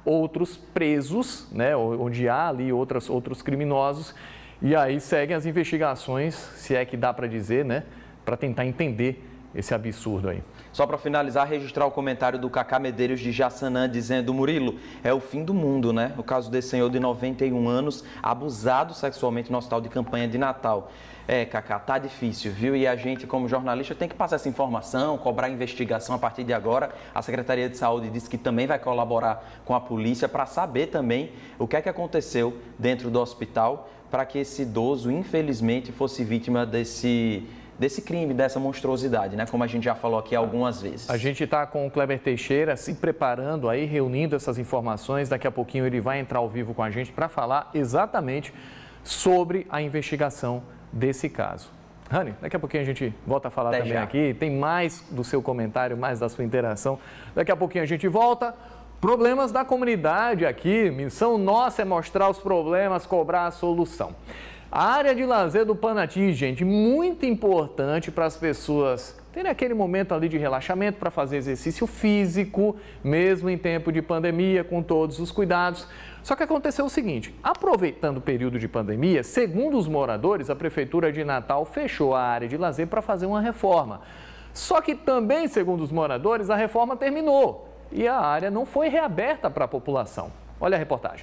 outros presos, né, onde há ali outros criminosos, e aí seguem as investigações, se é que dá para dizer, né, para tentar entender esse absurdo aí. Só para finalizar, registrar o comentário do Cacá Medeiros de Jaçanã, dizendo: Murilo, é o fim do mundo, né? O caso desse senhor de 91 anos, abusado sexualmente no hospital de campanha de Natal. Cacá, tá difícil, viu? E a gente, como jornalista, tem que passar essa informação, cobrar investigação a partir de agora. A Secretaria de Saúde disse que também vai colaborar com a polícia para saber também o que é que aconteceu dentro do hospital para que esse idoso, infelizmente, fosse vítima desse crime, dessa monstruosidade, né? Como a gente já falou aqui algumas vezes. A gente está com o Kleber Teixeira se preparando aí, reunindo essas informações. Daqui a pouquinho ele vai entrar ao vivo com a gente para falar exatamente sobre a investigação desse caso. Rani, daqui a pouquinho a gente volta a falar também aqui. Tem mais do seu comentário, mais da sua interação. Daqui a pouquinho a gente volta. Problemas da comunidade aqui. Missão nossa é mostrar os problemas, cobrar a solução. A área de lazer do Panati, gente, muito importante para as pessoas terem aquele momento ali de relaxamento para fazer exercício físico, mesmo em tempo de pandemia, com todos os cuidados. Só que aconteceu o seguinte: aproveitando o período de pandemia, segundo os moradores, a Prefeitura de Natal fechou a área de lazer para fazer uma reforma. Só que também, segundo os moradores, a reforma terminou e a área não foi reaberta para a população. Olha a reportagem.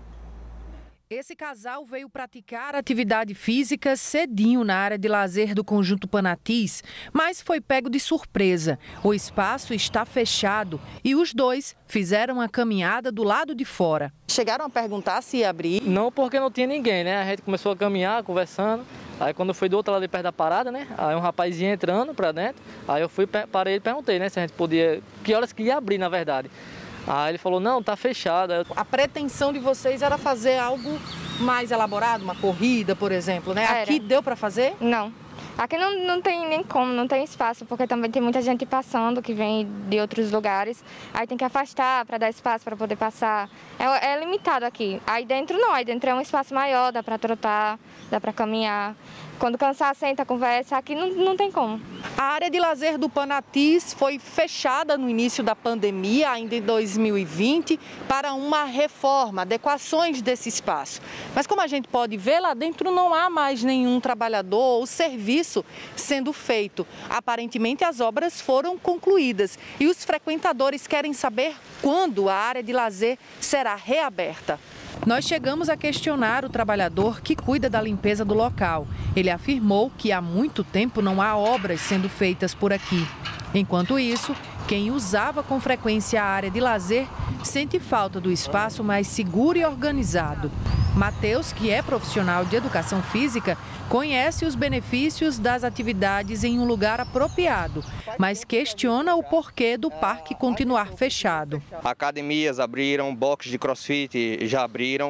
Esse casal veio praticar atividade física cedinho na área de lazer do Conjunto Panatis, mas foi pego de surpresa. O espaço está fechado e os dois fizeram a caminhada do lado de fora. Chegaram a perguntar se ia abrir? Não, porque não tinha ninguém, né? A gente começou a caminhar, conversando. Aí quando foi do outro lado, perto da parada, né? Aí um rapazinho entrando pra dentro. Aí eu fui para ele e perguntei, né? Se a gente podia... Que horas que ia abrir, na verdade. Aí ele falou: não, tá fechada. A pretensão de vocês era fazer algo mais elaborado, uma corrida, por exemplo, né? Era. Aqui deu para fazer? Não. Aqui não tem nem como, não tem espaço, porque também tem muita gente passando que vem de outros lugares. Aí tem que afastar para dar espaço para poder passar. É limitado aqui. Aí dentro não, aí dentro é um espaço maior, dá para trotar, dá para caminhar. Quando cansar, senta, conversa, aqui não tem como. A área de lazer do Panatis foi fechada no início da pandemia, ainda em 2020, para uma reforma, adequações desse espaço. Mas como a gente pode ver, lá dentro não há mais nenhum trabalhador ou serviço sendo feito. Aparentemente as obras foram concluídas e os frequentadores querem saber quando a área de lazer será reaberta. Nós chegamos a questionar o trabalhador que cuida da limpeza do local. Ele afirmou que há muito tempo não há obras sendo feitas por aqui. Enquanto isso, quem usava com frequência a área de lazer sente falta do espaço mais seguro e organizado. Matheus, que é profissional de educação física, conhece os benefícios das atividades em um lugar apropriado, mas questiona o porquê do parque continuar fechado. Academias abriram, boxes de crossfit já abriram,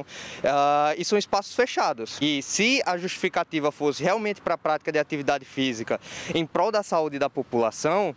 e são espaços fechados. E se a justificativa fosse realmente para a prática de atividade física em prol da saúde da população,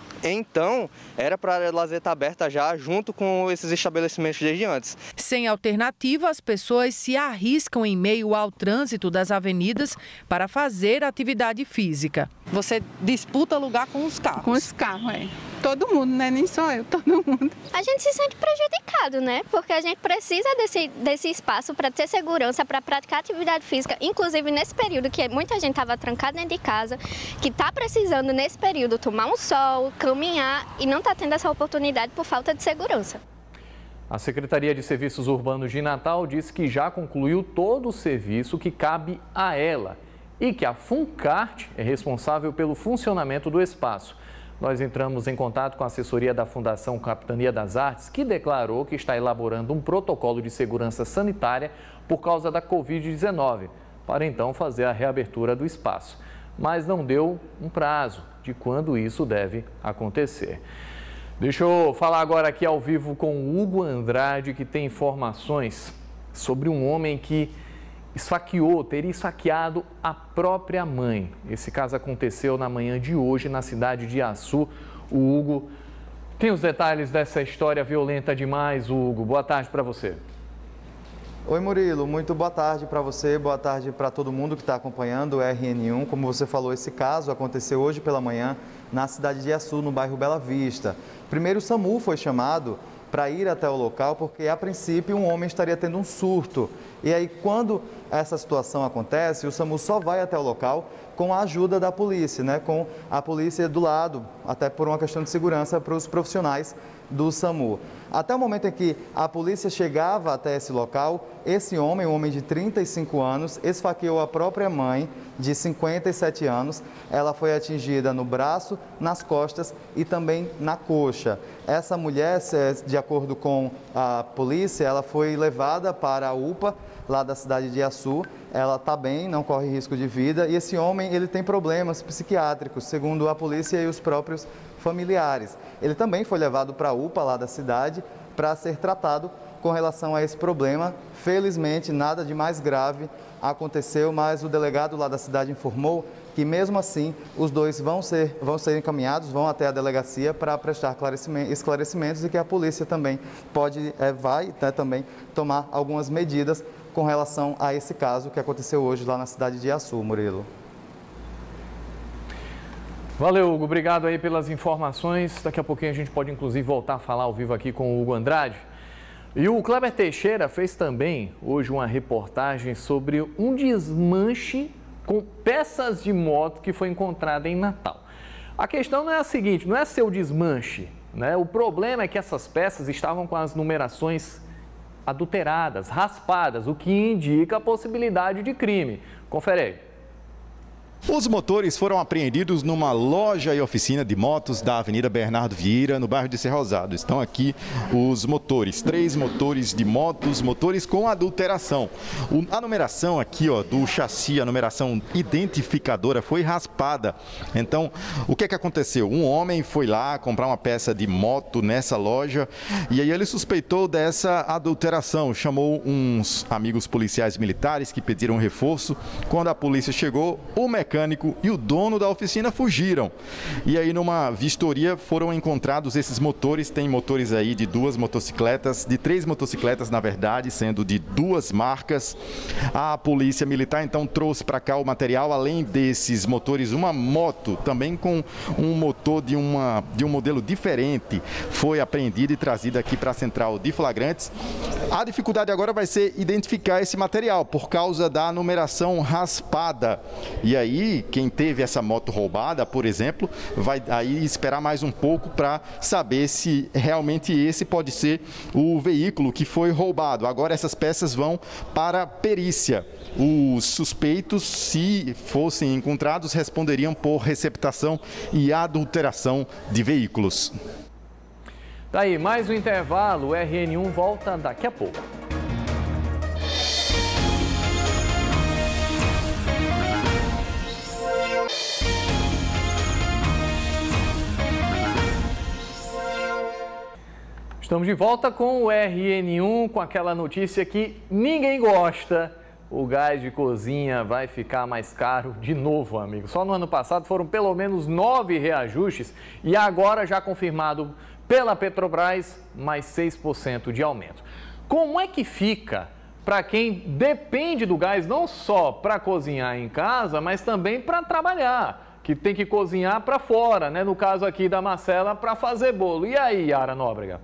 então era para a área de lazer estar aberta já junto com esses estabelecimentos desde antes. Sem alternativa, as pessoas se arriscam em meio ao trânsito das avenidas para fazer atividade física. Você disputa lugar com os carros? Com os carros, é. Todo mundo, né? Nem só eu, todo mundo. A gente se sente prejudicado, né? Porque a gente precisa desse espaço para ter segurança, para praticar atividade física. Inclusive nesse período que muita gente estava trancada dentro de casa, que está precisando nesse período tomar um sol, caminhar e não está tendo essa oportunidade por falta de segurança. A Secretaria de Serviços Urbanos de Natal disse que já concluiu todo o serviço que cabe a ela e que a Funcart é responsável pelo funcionamento do espaço. Nós entramos em contato com a assessoria da Fundação Capitania das Artes, que declarou que está elaborando um protocolo de segurança sanitária por causa da Covid-19, para então fazer a reabertura do espaço. Mas não deu um prazo de quando isso deve acontecer. Deixa eu falar agora aqui ao vivo com o Hugo Andrade, que tem informações sobre um homem que teria esfaqueado a própria mãe. Esse caso aconteceu na manhã de hoje na cidade de Açu. O Hugo tem os detalhes dessa história violenta demais. Hugo, boa tarde para você. Oi Murilo, muito boa tarde para você, boa tarde para todo mundo que está acompanhando o RN1. Como você falou, esse caso aconteceu hoje pela manhã na cidade de Açu, no bairro Bela Vista. Primeiro o SAMU foi chamado para ir até o local, porque a princípio um homem estaria tendo um surto. E aí, quando essa situação acontece, o SAMU só vai até o local com a ajuda da polícia, né? Com a polícia do lado, até por uma questão de segurança para os profissionais do SAMU. Até o momento em que a polícia chegava até esse local, esse homem, um homem de 35 anos, esfaqueou a própria mãe, de 57 anos. Ela foi atingida no braço, nas costas e também na coxa. Essa mulher, de acordo com a polícia, ela foi levada para a UPA, lá da cidade de Iaçu. Ela está bem, não corre risco de vida. E esse homem, ele tem problemas psiquiátricos, segundo a polícia e os próprios familiares. Ele também foi levado para a UPA, lá da cidade, para ser tratado com relação a esse problema. Felizmente, nada de mais grave aconteceu, mas o delegado lá da cidade informou que, mesmo assim, os dois vão ser encaminhados, vão até a delegacia para prestar esclarecimentos e que a polícia também vai também tomar algumas medidas com relação a esse caso que aconteceu hoje lá na cidade de Iaçu, Murilo. Valeu, Hugo. Obrigado aí pelas informações. Daqui a pouquinho a gente pode, inclusive, voltar a falar ao vivo aqui com o Hugo Andrade. E o Kleber Teixeira fez também hoje uma reportagem sobre um desmanche com peças de moto que foi encontrada em Natal. A questão não é a seguinte, não é seu desmanche, né? O problema é que essas peças estavam com as numerações adulteradas, raspadas, o que indica a possibilidade de crime. Confere aí. Os motores foram apreendidos numa loja e oficina de motos da Avenida Bernardo Vieira, no bairro de Cerro Rosado. Estão aqui os motores, 3 motores de motos, motores com adulteração. A numeração aqui, ó, do chassi, a numeração identificadora foi raspada. Então, o que aconteceu? Um homem foi lá comprar uma peça de moto nessa loja e aí ele suspeitou dessa adulteração. Chamou uns amigos policiais militares que pediram reforço. Quando a polícia chegou, o mecânico e o dono da oficina fugiram. E aí, numa vistoria, foram encontrados esses motores. Tem motores aí de 2 motocicletas, de 3 motocicletas, na verdade, sendo de 2 marcas. A polícia militar, então, trouxe para cá o material, além desses motores, uma moto, também com um motor de um modelo diferente, foi apreendida e trazida aqui para a central de flagrantes. A dificuldade agora vai ser identificar esse material, por causa da numeração raspada. E aí, quem teve essa moto roubada, por exemplo, vai aí esperar mais um pouco para saber se realmente esse pode ser o veículo que foi roubado. Agora essas peças vão para a perícia. Os suspeitos, se fossem encontrados, responderiam por receptação e adulteração de veículos. Tá aí, mais um intervalo. O RN1 volta daqui a pouco. Estamos de volta com o RN1, com aquela notícia que ninguém gosta. O gás de cozinha vai ficar mais caro de novo, amigo. Só no ano passado foram pelo menos 9 reajustes e agora já confirmado pela Petrobras mais 6% de aumento. Como é que fica para quem depende do gás não só para cozinhar em casa, mas também para trabalhar, que tem que cozinhar para fora, né? No caso aqui da Marcela, para fazer bolo. E aí, Yara Nóbrega?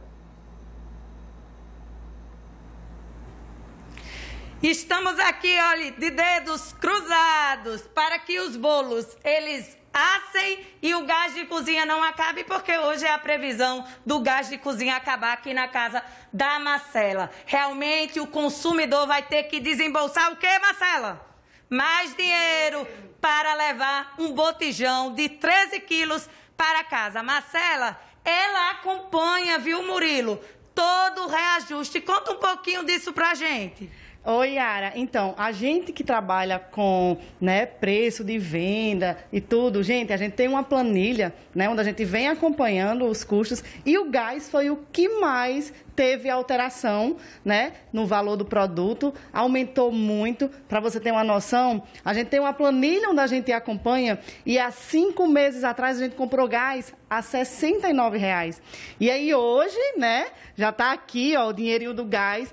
Estamos aqui, olha, de dedos cruzados para que os bolos, eles assem e o gás de cozinha não acabe, porque hoje é a previsão do gás de cozinha acabar aqui na casa da Marcela. Realmente o consumidor vai ter que desembolsar o quê, Marcela? Mais dinheiro para levar um botijão de 13 quilos para casa. Marcela, ela acompanha, viu, Murilo, todo o reajuste. Conta um pouquinho disso pra gente. Oi, Yara. Então, a gente que trabalha com, né, preço de venda e tudo, gente, a gente tem uma planilha, né, onde a gente vem acompanhando os custos e o gás foi o que mais teve alteração, né, no valor do produto, aumentou muito. Para você ter uma noção, a gente tem uma planilha onde a gente acompanha e há 5 meses atrás a gente comprou gás a R$ 69. E aí hoje, né, já está aqui, ó, o dinheirinho do gás,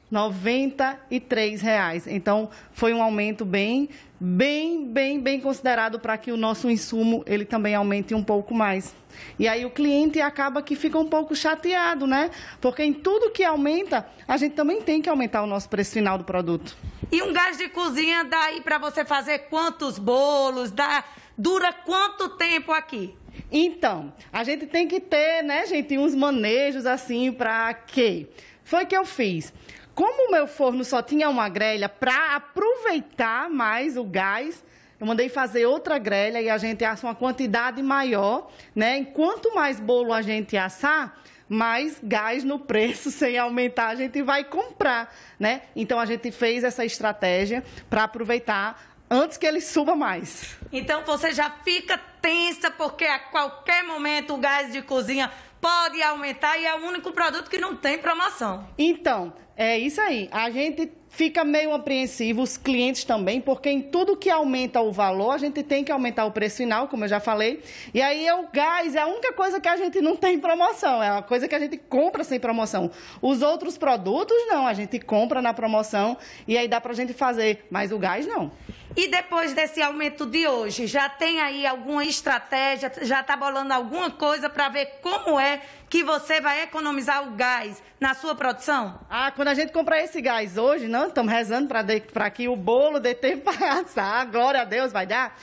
R$ Então, foi um aumento bem considerado para que o nosso insumo ele também aumente um pouco mais. E aí o cliente acaba que fica um pouco chateado, né? Porque em tudo que aumenta, a gente também tem que aumentar o nosso preço final do produto. E um gás de cozinha dá aí para você fazer quantos bolos? Dura quanto tempo aqui? Então, a gente tem que ter, né, gente, uns manejos assim para quê? Foi que eu fiz. Como o meu forno só tinha uma grelha, para aproveitar mais o gás, eu mandei fazer outra grelha e a gente assa uma quantidade maior, né? Enquanto mais bolo a gente assar, mais gás no preço, sem aumentar, a gente vai comprar, né? Então, a gente fez essa estratégia para aproveitar antes que ele suba mais. Então, você já fica tensa, porque a qualquer momento o gás de cozinha pode aumentar e é o único produto que não tem promoção. Então, é isso aí. A gente fica meio apreensivo, os clientes também, porque em tudo que aumenta o valor, a gente tem que aumentar o preço final, como eu já falei. E aí o gás é a única coisa que a gente não tem promoção, é uma coisa que a gente compra sem promoção. Os outros produtos, não, a gente compra na promoção e aí dá pra gente fazer, mas o gás não. E depois desse aumento de hoje, já tem aí alguma estratégia, já está bolando alguma coisa para ver como é que você vai economizar o gás na sua produção? Quando a gente comprar esse gás hoje, não, estamos rezando para que o bolo dê tempo para assar, glória a Deus, vai dar.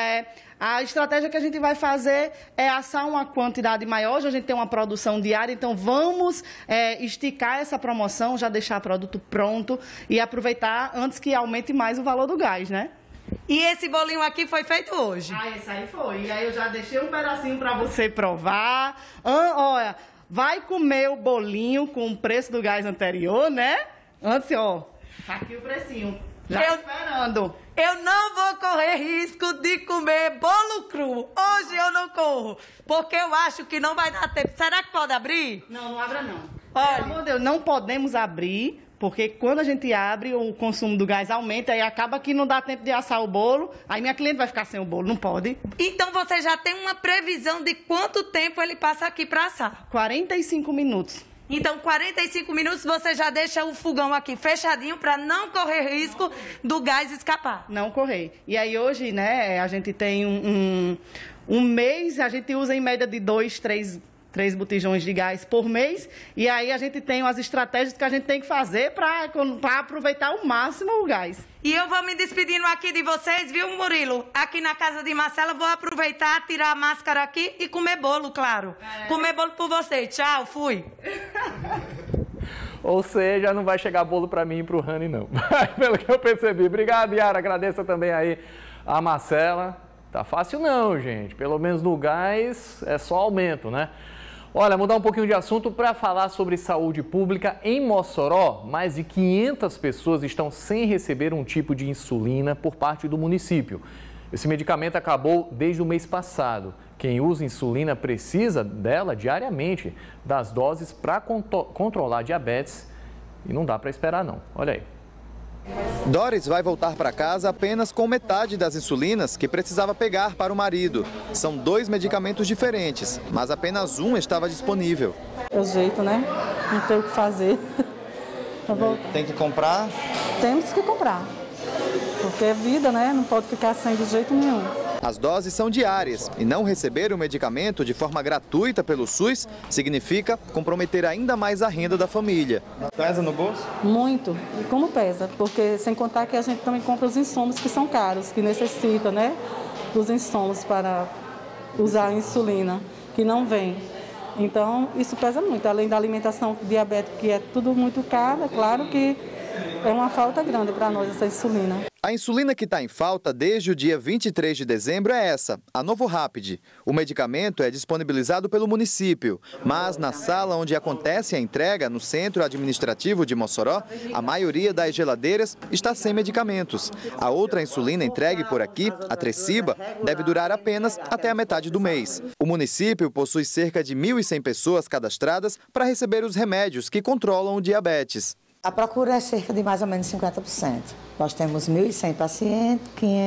A estratégia que a gente vai fazer é assar uma quantidade maior. Hoje a gente tem uma produção diária, então vamos esticar essa promoção, já deixar o produto pronto e aproveitar antes que aumente mais o valor do gás, né? E esse bolinho aqui foi feito hoje? Esse aí foi. E aí eu já deixei um pedacinho para você provar. Olha, vai comer o bolinho com o preço do gás anterior, né? Antes, ó, tá aqui o precinho. Já esperando. Eu não vou correr risco de comer bolo cru. Hoje eu não corro, porque eu acho que não vai dar tempo. Será que pode abrir? Não abra não. Olha, pelo amor de Deus, não podemos abrir, porque quando a gente abre, o consumo do gás aumenta e acaba que não dá tempo de assar o bolo. Aí minha cliente vai ficar sem o bolo, não pode. Então você já tem uma previsão de quanto tempo ele passa aqui para assar? 45 minutos. Então, 45 minutos você já deixa o fogão aqui fechadinho para não correr risco do gás escapar. Não correr. E aí hoje, né, a gente tem um mês, a gente usa em média de 2, 3 botijões de gás por mês. E aí a gente tem as estratégias que a gente tem que fazer para aproveitar ao máximo o gás. E eu vou me despedindo aqui de vocês, viu, Murilo? Aqui na casa de Marcela, vou aproveitar, tirar a máscara aqui e comer bolo, claro. Comer bolo por você. Tchau, fui. Ou seja, não vai chegar bolo para mim e para o Rani, não. Pelo que eu percebi. Obrigado, Yara. Agradeço também aí a Marcela. Tá fácil não, gente. Pelo menos no gás é só aumento, né? Olha, mudar um pouquinho de assunto para falar sobre saúde pública. Em Mossoró, mais de 500 pessoas estão sem receber um tipo de insulina por parte do município. Esse medicamento acabou desde o mês passado. Quem usa insulina precisa dela diariamente, das doses para controlar a diabetes. E não dá para esperar não. Olha aí. Doris vai voltar para casa apenas com metade das insulinas que precisava pegar para o marido. São 2 medicamentos diferentes, mas apenas um estava disponível. É o jeito, né? Não tem o que fazer. Tem que comprar? Temos que comprar, porque é vida, né? Não pode ficar sem de jeito nenhum. As doses são diárias e não receber o medicamento de forma gratuita pelo SUS significa comprometer ainda mais a renda da família. Pesa no bolso? Muito. E como pesa? Porque sem contar que a gente também compra os insumos que são caros, que necessita, né? Dos insumos para usar a insulina, que não vem. Então, isso pesa muito. Além da alimentação diabética, que é tudo muito caro, é claro que é uma falta grande para nós essa insulina. A insulina que está em falta desde o dia 23 de dezembro é essa, a Novo Rapid. O medicamento é disponibilizado pelo município, mas na sala onde acontece a entrega, no centro administrativo de Mossoró, a maioria das geladeiras está sem medicamentos. A outra insulina entregue por aqui, a Tresiba, deve durar apenas até a metade do mês. O município possui cerca de 1.100 pessoas cadastradas para receber os remédios que controlam o diabetes. A procura é cerca de mais ou menos 50%. Nós temos 1.100 pacientes,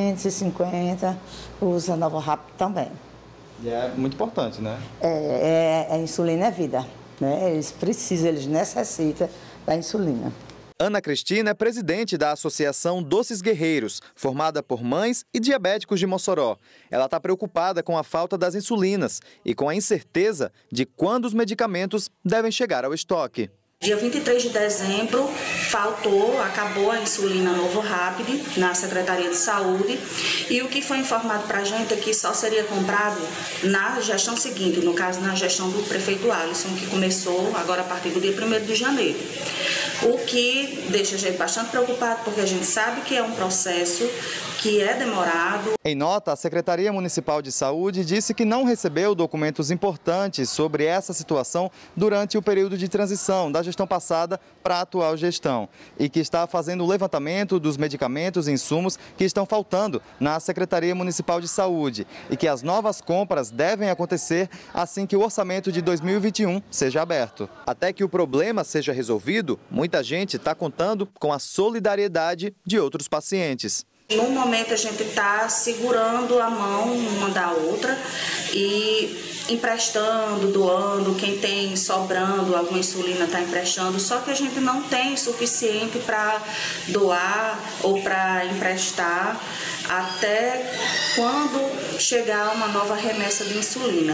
550 usa Novo Rapid também. E é muito importante, né? A insulina é vida, né? Eles precisam, eles necessitam da insulina. Ana Cristina é presidente da Associação Doces Guerreiros, formada por mães e diabéticos de Mossoró. Ela está preocupada com a falta das insulinas e com a incerteza de quando os medicamentos devem chegar ao estoque. Dia 23 de dezembro, acabou a insulina Novo Rapid na Secretaria de Saúde e o que foi informado para a gente é que só seria comprado na gestão seguinte, no caso na gestão do prefeito Alisson, que começou agora a partir do dia 1º de janeiro. O que deixa a gente bastante preocupado, porque a gente sabe que é um processo que é demorado. Em nota, a Secretaria Municipal de Saúde disse que não recebeu documentos importantes sobre essa situação durante o período de transição da gestão passada para a atual gestão e que está fazendo o levantamento dos medicamentos e insumos que estão faltando na Secretaria Municipal de Saúde e que as novas compras devem acontecer assim que o orçamento de 2021 seja aberto. Até que o problema seja resolvido, muita gente está contando com a solidariedade de outros pacientes. No momento a gente está segurando a mão uma da outra e emprestando, doando, quem tem sobrando alguma insulina está emprestando, só que a gente não tem suficiente para doar ou para emprestar até quando chegar uma nova remessa de insulina.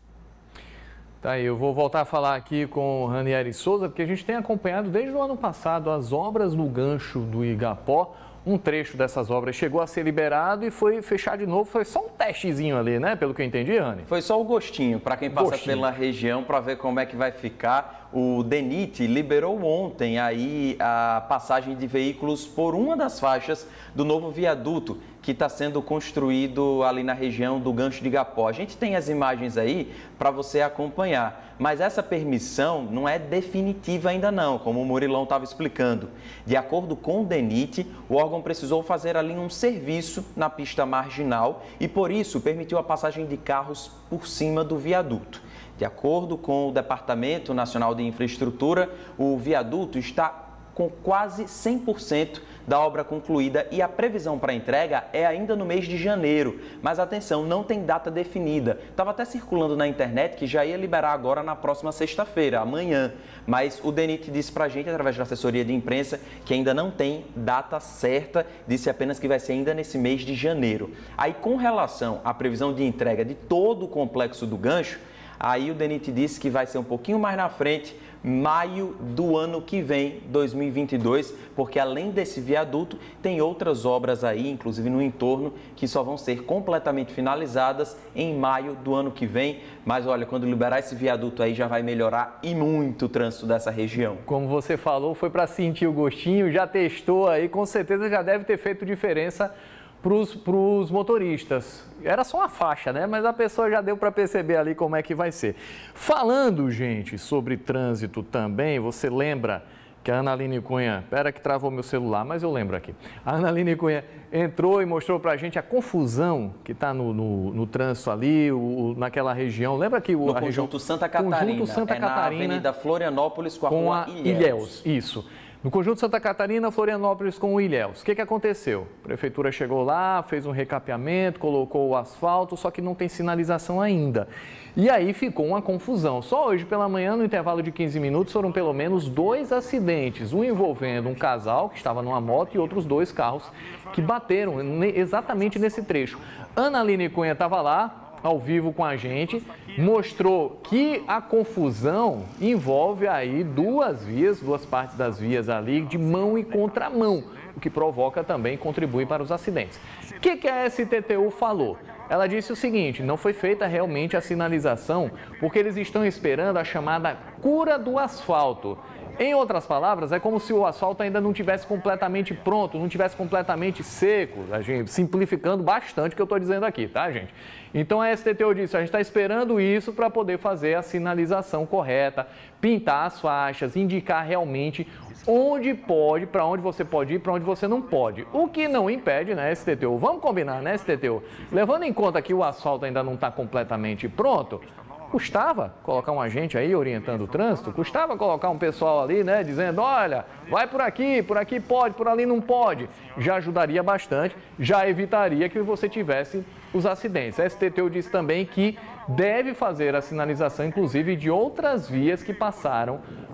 Tá aí, eu vou voltar a falar aqui com o Ranieri Souza, porque a gente tem acompanhado desde o ano passado as obras no gancho do Igapó. Um trecho dessas obras chegou a ser liberado e foi fechar de novo. Foi só um testezinho ali, né? Pelo que eu entendi, Rani? Foi só o gostinho, para quem passa pela região, para ver como é que vai ficar. O DENIT liberou ontem aí a passagem de veículos por uma das faixas do novo viaduto que está sendo construído ali na região do Gancho de Igapó. A gente tem as imagens aí para você acompanhar, mas essa permissão não é definitiva ainda não, como o Murilão estava explicando. De acordo com o DENIT, o órgão precisou fazer ali um serviço na pista marginal e por isso permitiu a passagem de carros por cima do viaduto. De acordo com o Departamento Nacional de Infraestrutura, o viaduto está com quase 100% da obra concluída e a previsão para entrega é ainda no mês de janeiro. Mas atenção, não tem data definida. Estava até circulando na internet que já ia liberar agora na próxima sexta-feira, amanhã. Mas o DENIT disse para a gente, através da assessoria de imprensa, que ainda não tem data certa, disse apenas que vai ser ainda nesse mês de janeiro. Aí, com relação à previsão de entrega de todo o complexo do gancho, aí o DENIT disse que vai ser um pouquinho mais na frente, maio do ano que vem, 2022, porque além desse viaduto, tem outras obras aí, inclusive no entorno, que só vão ser completamente finalizadas em maio do ano que vem. Mas olha, quando liberar esse viaduto aí já vai melhorar e muito o trânsito dessa região. Como você falou, foi para sentir o gostinho, já testou aí, com certeza já deve ter feito diferença para os motoristas. Era só uma faixa, né? Mas a pessoa já deu para perceber ali como é que vai ser. Falando, gente, sobre trânsito também, você lembra que a Analine Cunha, pera que travou meu celular, mas eu lembro aqui. A Analine Cunha entrou e mostrou para a gente a confusão que está no trânsito ali, naquela região. Lembra que a Conjunto Santa Catarina, na Avenida Florianópolis com a Rua Ilhéus. Isso. No Conjunto Santa Catarina, Florianópolis com o Ilhéus. O que aconteceu? A prefeitura chegou lá, fez um recapeamento, colocou o asfalto, só que não tem sinalização ainda. E aí ficou uma confusão. Só hoje pela manhã, no intervalo de 15 minutos, foram pelo menos 2 acidentes. Um envolvendo um casal que estava numa moto e outros 2 carros que bateram exatamente nesse trecho. Ana Aline Cunha estava lá, ao vivo com a gente, mostrou que a confusão envolve aí 2 vias, 2 partes das vias ali, de mão e contramão, o que provoca também e contribui para os acidentes. O que a STTU falou? Ela disse o seguinte, não foi feita realmente a sinalização porque eles estão esperando a chamada cura do asfalto. Em outras palavras, é como se o asfalto ainda não tivesse completamente pronto, não tivesse completamente seco, a gente, simplificando bastante o que eu estou dizendo aqui, tá, gente? Então a STTU disse, a gente está esperando isso para poder fazer a sinalização correta, pintar as faixas, indicar realmente onde pode, para onde você pode ir, para onde você não pode. O que não impede, né, STTU? Vamos combinar, né, STTU? Levando em conta que o asfalto ainda não está completamente pronto, custava colocar um agente aí orientando o trânsito? Custava colocar um pessoal ali, né, dizendo, olha, vai por aqui pode, por ali não pode. Já ajudaria bastante, já evitaria que você tivesse os acidentes. A STTU disse também que deve fazer a sinalização, inclusive, de outras vias que passaram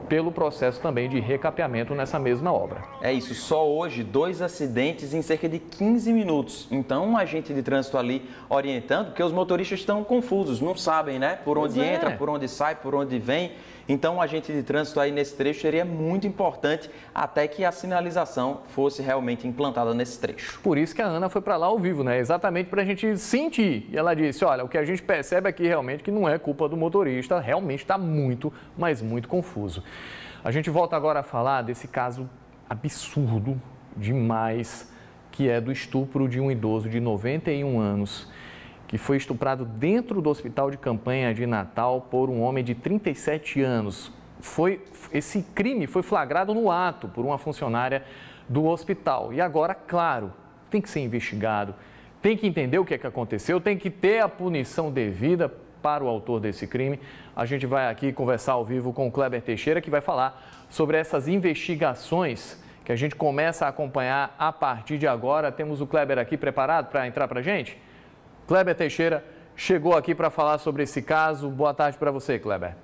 pelo processo também de recapeamento nessa mesma obra. É isso, só hoje 2 acidentes em cerca de 15 minutos. Então, um agente de trânsito ali orientando, porque os motoristas estão confusos, não sabem, né? Por onde entra, por onde sai, por onde vem. Então, um agente de trânsito aí nesse trecho seria muito importante até que a sinalização fosse realmente implantada nesse trecho. Por isso que a Ana foi para lá ao vivo, né? Exatamente para a gente sentir. E ela disse, olha, o que a gente percebe aqui realmente que não é culpa do motorista, realmente está muito, mas muito confuso. A gente volta agora a falar desse caso absurdo demais, que é do estupro de um idoso de 91 anos, que foi estuprado dentro do hospital de campanha de Natal por um homem de 37 anos. Esse crime foi flagrado no ato por uma funcionária do hospital. E agora, claro, tem que ser investigado, tem que entender o que é que aconteceu, tem que ter a punição devida para o autor desse crime. A gente vai aqui conversar ao vivo com o Kleber Teixeira, que vai falar sobre essas investigações que a gente começa a acompanhar a partir de agora. Temos o Kleber aqui preparado para entrar para a gente? Kleber Teixeira chegou aqui para falar sobre esse caso. Boa tarde para você, Kleber.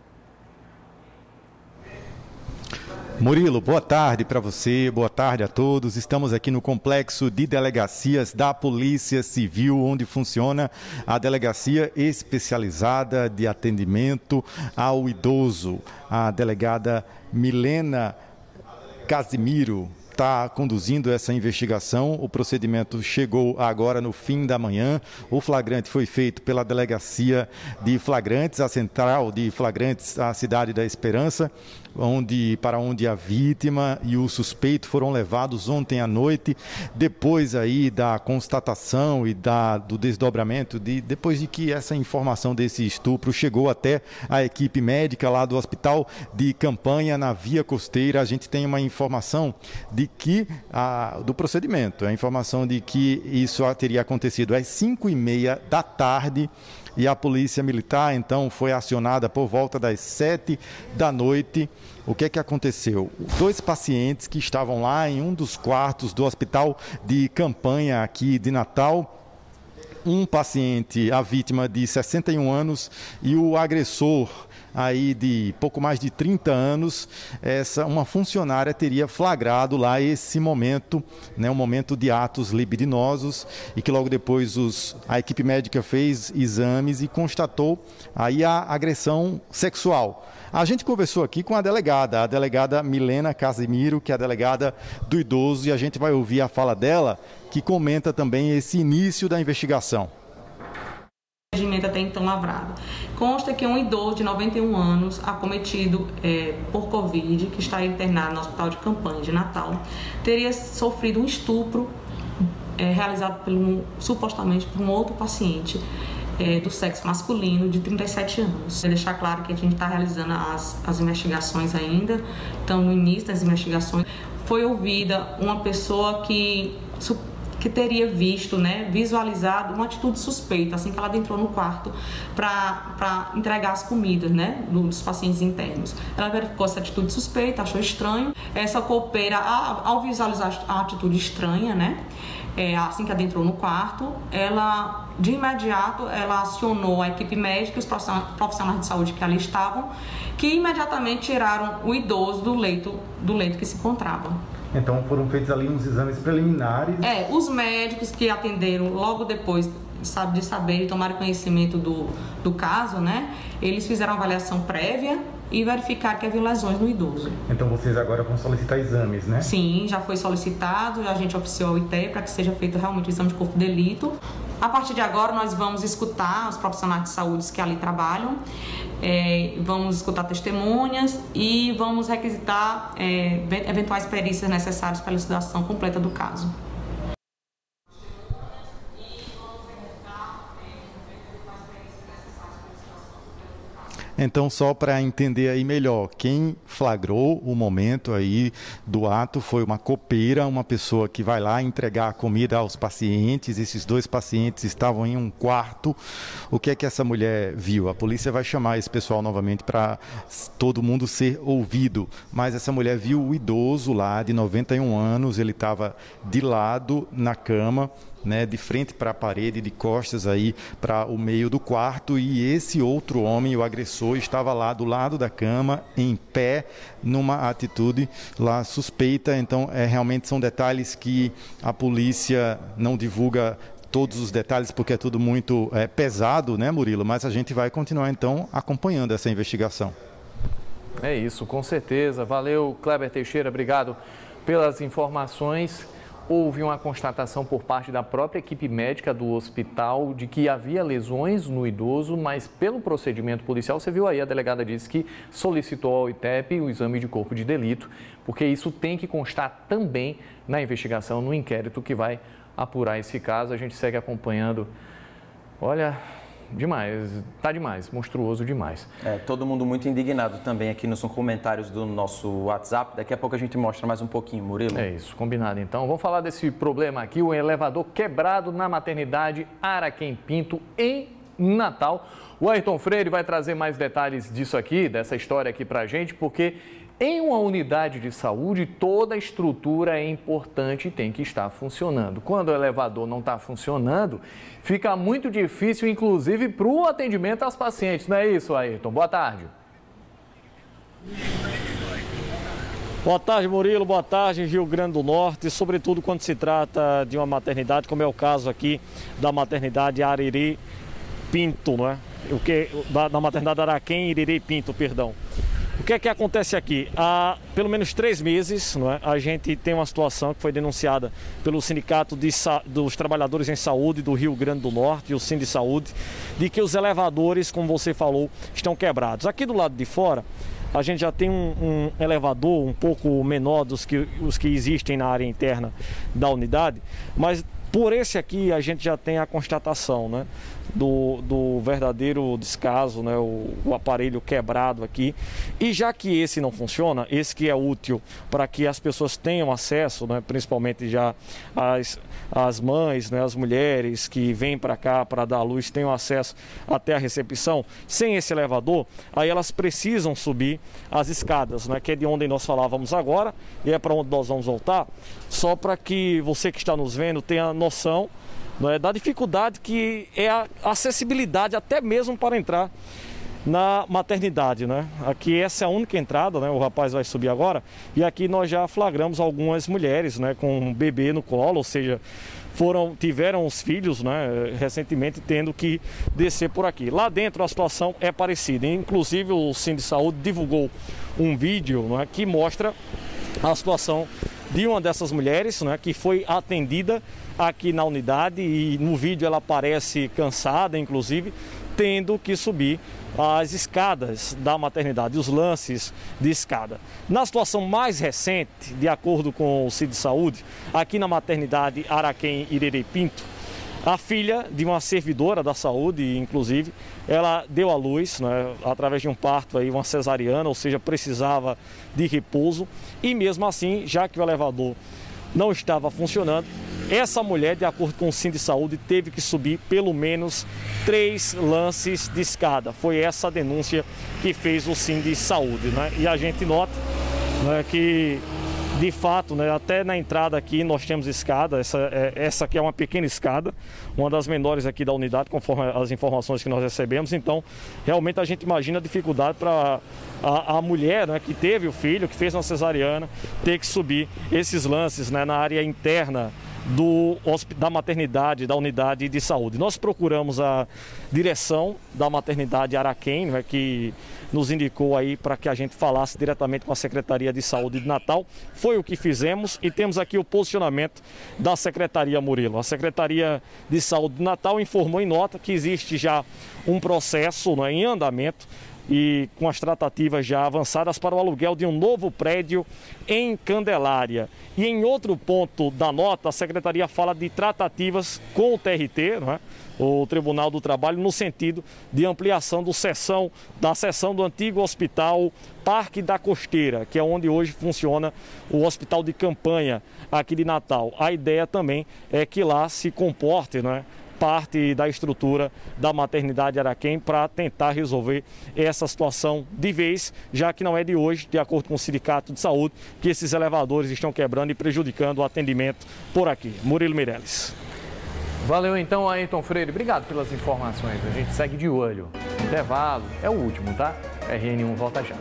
Murilo, boa tarde para você, boa tarde a todos. Estamos aqui no complexo de delegacias da Polícia Civil, onde funciona a delegacia especializada de atendimento ao idoso. A delegada Milena Casimiro está conduzindo essa investigação. O procedimento chegou agora no fim da manhã. O flagrante foi feito pela Delegacia de Flagrantes, a Central de Flagrantes, a Cidade da Esperança, para onde a vítima e o suspeito foram levados ontem à noite, depois aí da constatação e do desdobramento, depois de que essa informação desse estupro chegou até a equipe médica lá do Hospital de Campanha, na Via Costeira. A gente tem uma informação do procedimento, a informação de que isso teria acontecido às 5h30 da tarde, e a Polícia Militar, então, foi acionada por volta das 7 da noite. O que é que aconteceu? 2 pacientes que estavam lá em um dos quartos do Hospital de Campanha aqui de Natal, um paciente, a vítima de 61 anos, e o agressor aí de pouco mais de 30 anos, uma funcionária teria flagrado lá esse momento, né, um momento de atos libidinosos, e que logo depois a equipe médica fez exames e constatou aí a agressão sexual. A gente conversou aqui com a delegada Milena Casimiro, que é a delegada do idoso, e a gente vai ouvir a fala dela, que comenta também esse início da investigação. Regimento até então lavrado. Consta que um idoso de 91 anos, acometido por Covid, que está internado no Hospital de Campanha de Natal, teria sofrido um estupro realizado supostamente por um outro paciente do sexo masculino de 37 anos. Vou deixar claro que a gente está realizando as investigações ainda, então no início das investigações foi ouvida uma pessoa que teria visto, visualizado uma atitude suspeita assim que ela entrou no quarto para entregar as comidas, dos pacientes internos. Ela verificou essa atitude suspeita, achou estranho. Essa copeira, ao visualizar a atitude estranha, assim que adentrou no quarto, ela de imediato acionou a equipe médica e os profissionais de saúde que ali estavam, que imediatamente tiraram o idoso do leito que se encontrava. Então foram feitos ali uns exames preliminares. Os médicos que atenderam logo depois de saber e tomaram conhecimento do caso, eles fizeram uma avaliação prévia e verificaram que havia lesões no idoso. Então vocês agora vão solicitar exames, né? Sim, já foi solicitado, a gente oficiou ao ITE para que seja feito realmente o exame de corpo de delito. A partir de agora nós vamos escutar os profissionais de saúde que ali trabalham, vamos escutar testemunhas e vamos requisitar eventuais perícias necessárias para a elucidação completa do caso. Então, só para entender aí melhor, quem flagrou o momento aí do ato foi uma copeira, uma pessoa que vai lá entregar a comida aos pacientes. Esses 2 pacientes estavam em um quarto. O que é que essa mulher viu? A polícia vai chamar esse pessoal novamente para todo mundo ser ouvido. Mas essa mulher viu o idoso lá de 91 anos, ele estava de lado na cama, né, de frente para a parede, de costas aí para o meio do quarto, e esse outro homem, o agressor, estava lá do lado da cama, em pé, numa atitude lá suspeita. Então, realmente são detalhes que a polícia não divulga todos os detalhes, porque é tudo muito pesado, né, Murilo? Mas a gente vai continuar, então, acompanhando essa investigação. É isso, com certeza. Valeu, Kleber Teixeira, obrigado pelas informações. Houve uma constatação por parte da própria equipe médica do hospital de que havia lesões no idoso, mas pelo procedimento policial, você viu aí, a delegada disse que solicitou ao ITEP o exame de corpo de delito, porque isso tem que constar também na investigação, no inquérito que vai apurar esse caso. A gente segue acompanhando. Olha, demais, tá demais, monstruoso demais. Todo mundo muito indignado também aqui nos comentários do nosso WhatsApp. Daqui a pouco a gente mostra mais um pouquinho, Murilo. É isso, combinado então. Vamos falar desse problema aqui, o elevador quebrado na maternidade Araquém Pinto, em Natal. O Ayrton Freire vai trazer mais detalhes disso aqui, dessa história aqui pra gente, porque em uma unidade de saúde, toda a estrutura é importante e tem que estar funcionando. Quando o elevador não está funcionando, fica muito difícil, inclusive, para o atendimento aos pacientes. Não é isso, Ayrton? Boa tarde. Boa tarde, Murilo. Boa tarde, Rio Grande do Norte. Sobretudo quando se trata de uma maternidade, como é o caso aqui da maternidade Ariri Pinto, não é? Da maternidade Araquém Iriri Pinto, perdão. O que é que acontece aqui? Há pelo menos 3 meses, não é? A gente tem uma situação que foi denunciada pelo Sindicato dos Trabalhadores em Saúde do Rio Grande do Norte e o Sindisaúde, de que os elevadores, como você falou, estão quebrados. Aqui do lado de fora, a gente já tem um elevador um pouco menor dos que os que existem na área interna da unidade, mas por esse aqui a gente já tem a constatação, né, do verdadeiro descaso, né, o aparelho quebrado aqui. E já que esse não funciona, esse que é útil para que as pessoas tenham acesso, né, principalmente já as mães, né, as mulheres que vêm para cá para dar à luz, tenham acesso até a recepção, sem esse elevador, aí elas precisam subir as escadas, né, que é de onde nós falávamos agora, e é para onde nós vamos voltar, só para que você que está nos vendo tenha noção, né, da dificuldade que é a acessibilidade até mesmo para entrar na maternidade, né? Aqui essa é a única entrada, né? O rapaz vai subir agora, e aqui nós já flagramos algumas mulheres, né, com um bebê no colo, ou seja, tiveram os filhos, né, recentemente, tendo que descer por aqui. Lá dentro a situação é parecida, inclusive o Sindisaúde divulgou um vídeo, né, que mostra a situação de uma dessas mulheres, né, que foi atendida aqui na unidade, e no vídeo ela parece cansada, inclusive, tendo que subir as escadas da maternidade, os lances de escada. Na situação mais recente, de acordo com o Sindisaúde, aqui na maternidade Araquém Iriri Pinto, a filha de uma servidora da saúde, inclusive, ela deu à luz, né, através de um parto, aí, uma cesariana, ou seja, precisava de repouso, e mesmo assim, já que o elevador não estava funcionando, essa mulher, de acordo com o Sindisaúde, teve que subir pelo menos 3 lances de escada. Foi essa a denúncia que fez o Sindisaúde, né? E a gente nota, né, que, de fato, né, até na entrada aqui nós temos escada. Essa aqui é uma pequena escada, uma das menores aqui da unidade, conforme as informações que nós recebemos. Então, realmente a gente imagina a dificuldade para a mulher, né, que teve o filho, que fez uma cesariana, ter que subir esses lances, né, na área interna da maternidade, da unidade de saúde. Nós procuramos a direção da maternidade Araquém, né, que nos indicou aí para que a gente falasse diretamente com a Secretaria de Saúde de Natal. Foi o que fizemos, e temos aqui o posicionamento da Secretaria, Murilo. A Secretaria de Saúde de Natal informou em nota que existe já um processo, né, em andamento, e com as tratativas já avançadas para o aluguel de um novo prédio em Candelária. E em outro ponto da nota, a Secretaria fala de tratativas com o TRT, não é? O Tribunal do Trabalho, no sentido de ampliação da seção do antigo Hospital Parque da Costeira, que é onde hoje funciona o Hospital de Campanha aqui de Natal. A ideia também é que lá se comporte, não é, parte da estrutura da maternidade Araquém, para tentar resolver essa situação de vez, já que não é de hoje, de acordo com o Sindicato de Saúde, que esses elevadores estão quebrando e prejudicando o atendimento por aqui. Murilo Meirelles. Valeu então, Ayrton Freire. Obrigado pelas informações. A gente segue de olho. Intervalo é o último, tá? RN1 volta já.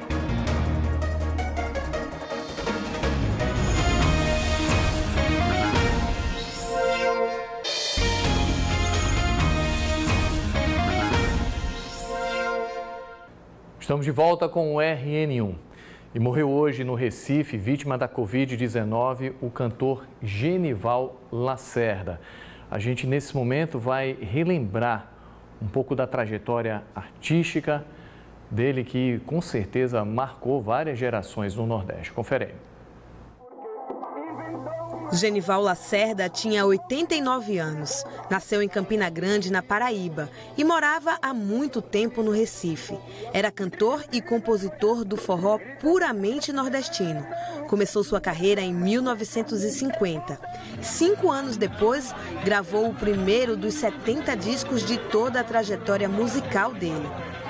Estamos de volta com o RN1. E morreu hoje no Recife, vítima da Covid-19, o cantor Genival Lacerda. A gente, nesse momento, vai relembrar um pouco da trajetória artística dele, que com certeza marcou várias gerações no Nordeste. Confere aí. Genival Lacerda tinha 89 anos, nasceu em Campina Grande, na Paraíba, e morava há muito tempo no Recife. Era cantor e compositor do forró puramente nordestino. Começou sua carreira em 1950. 5 anos depois, gravou o primeiro dos 70 discos de toda a trajetória musical dele.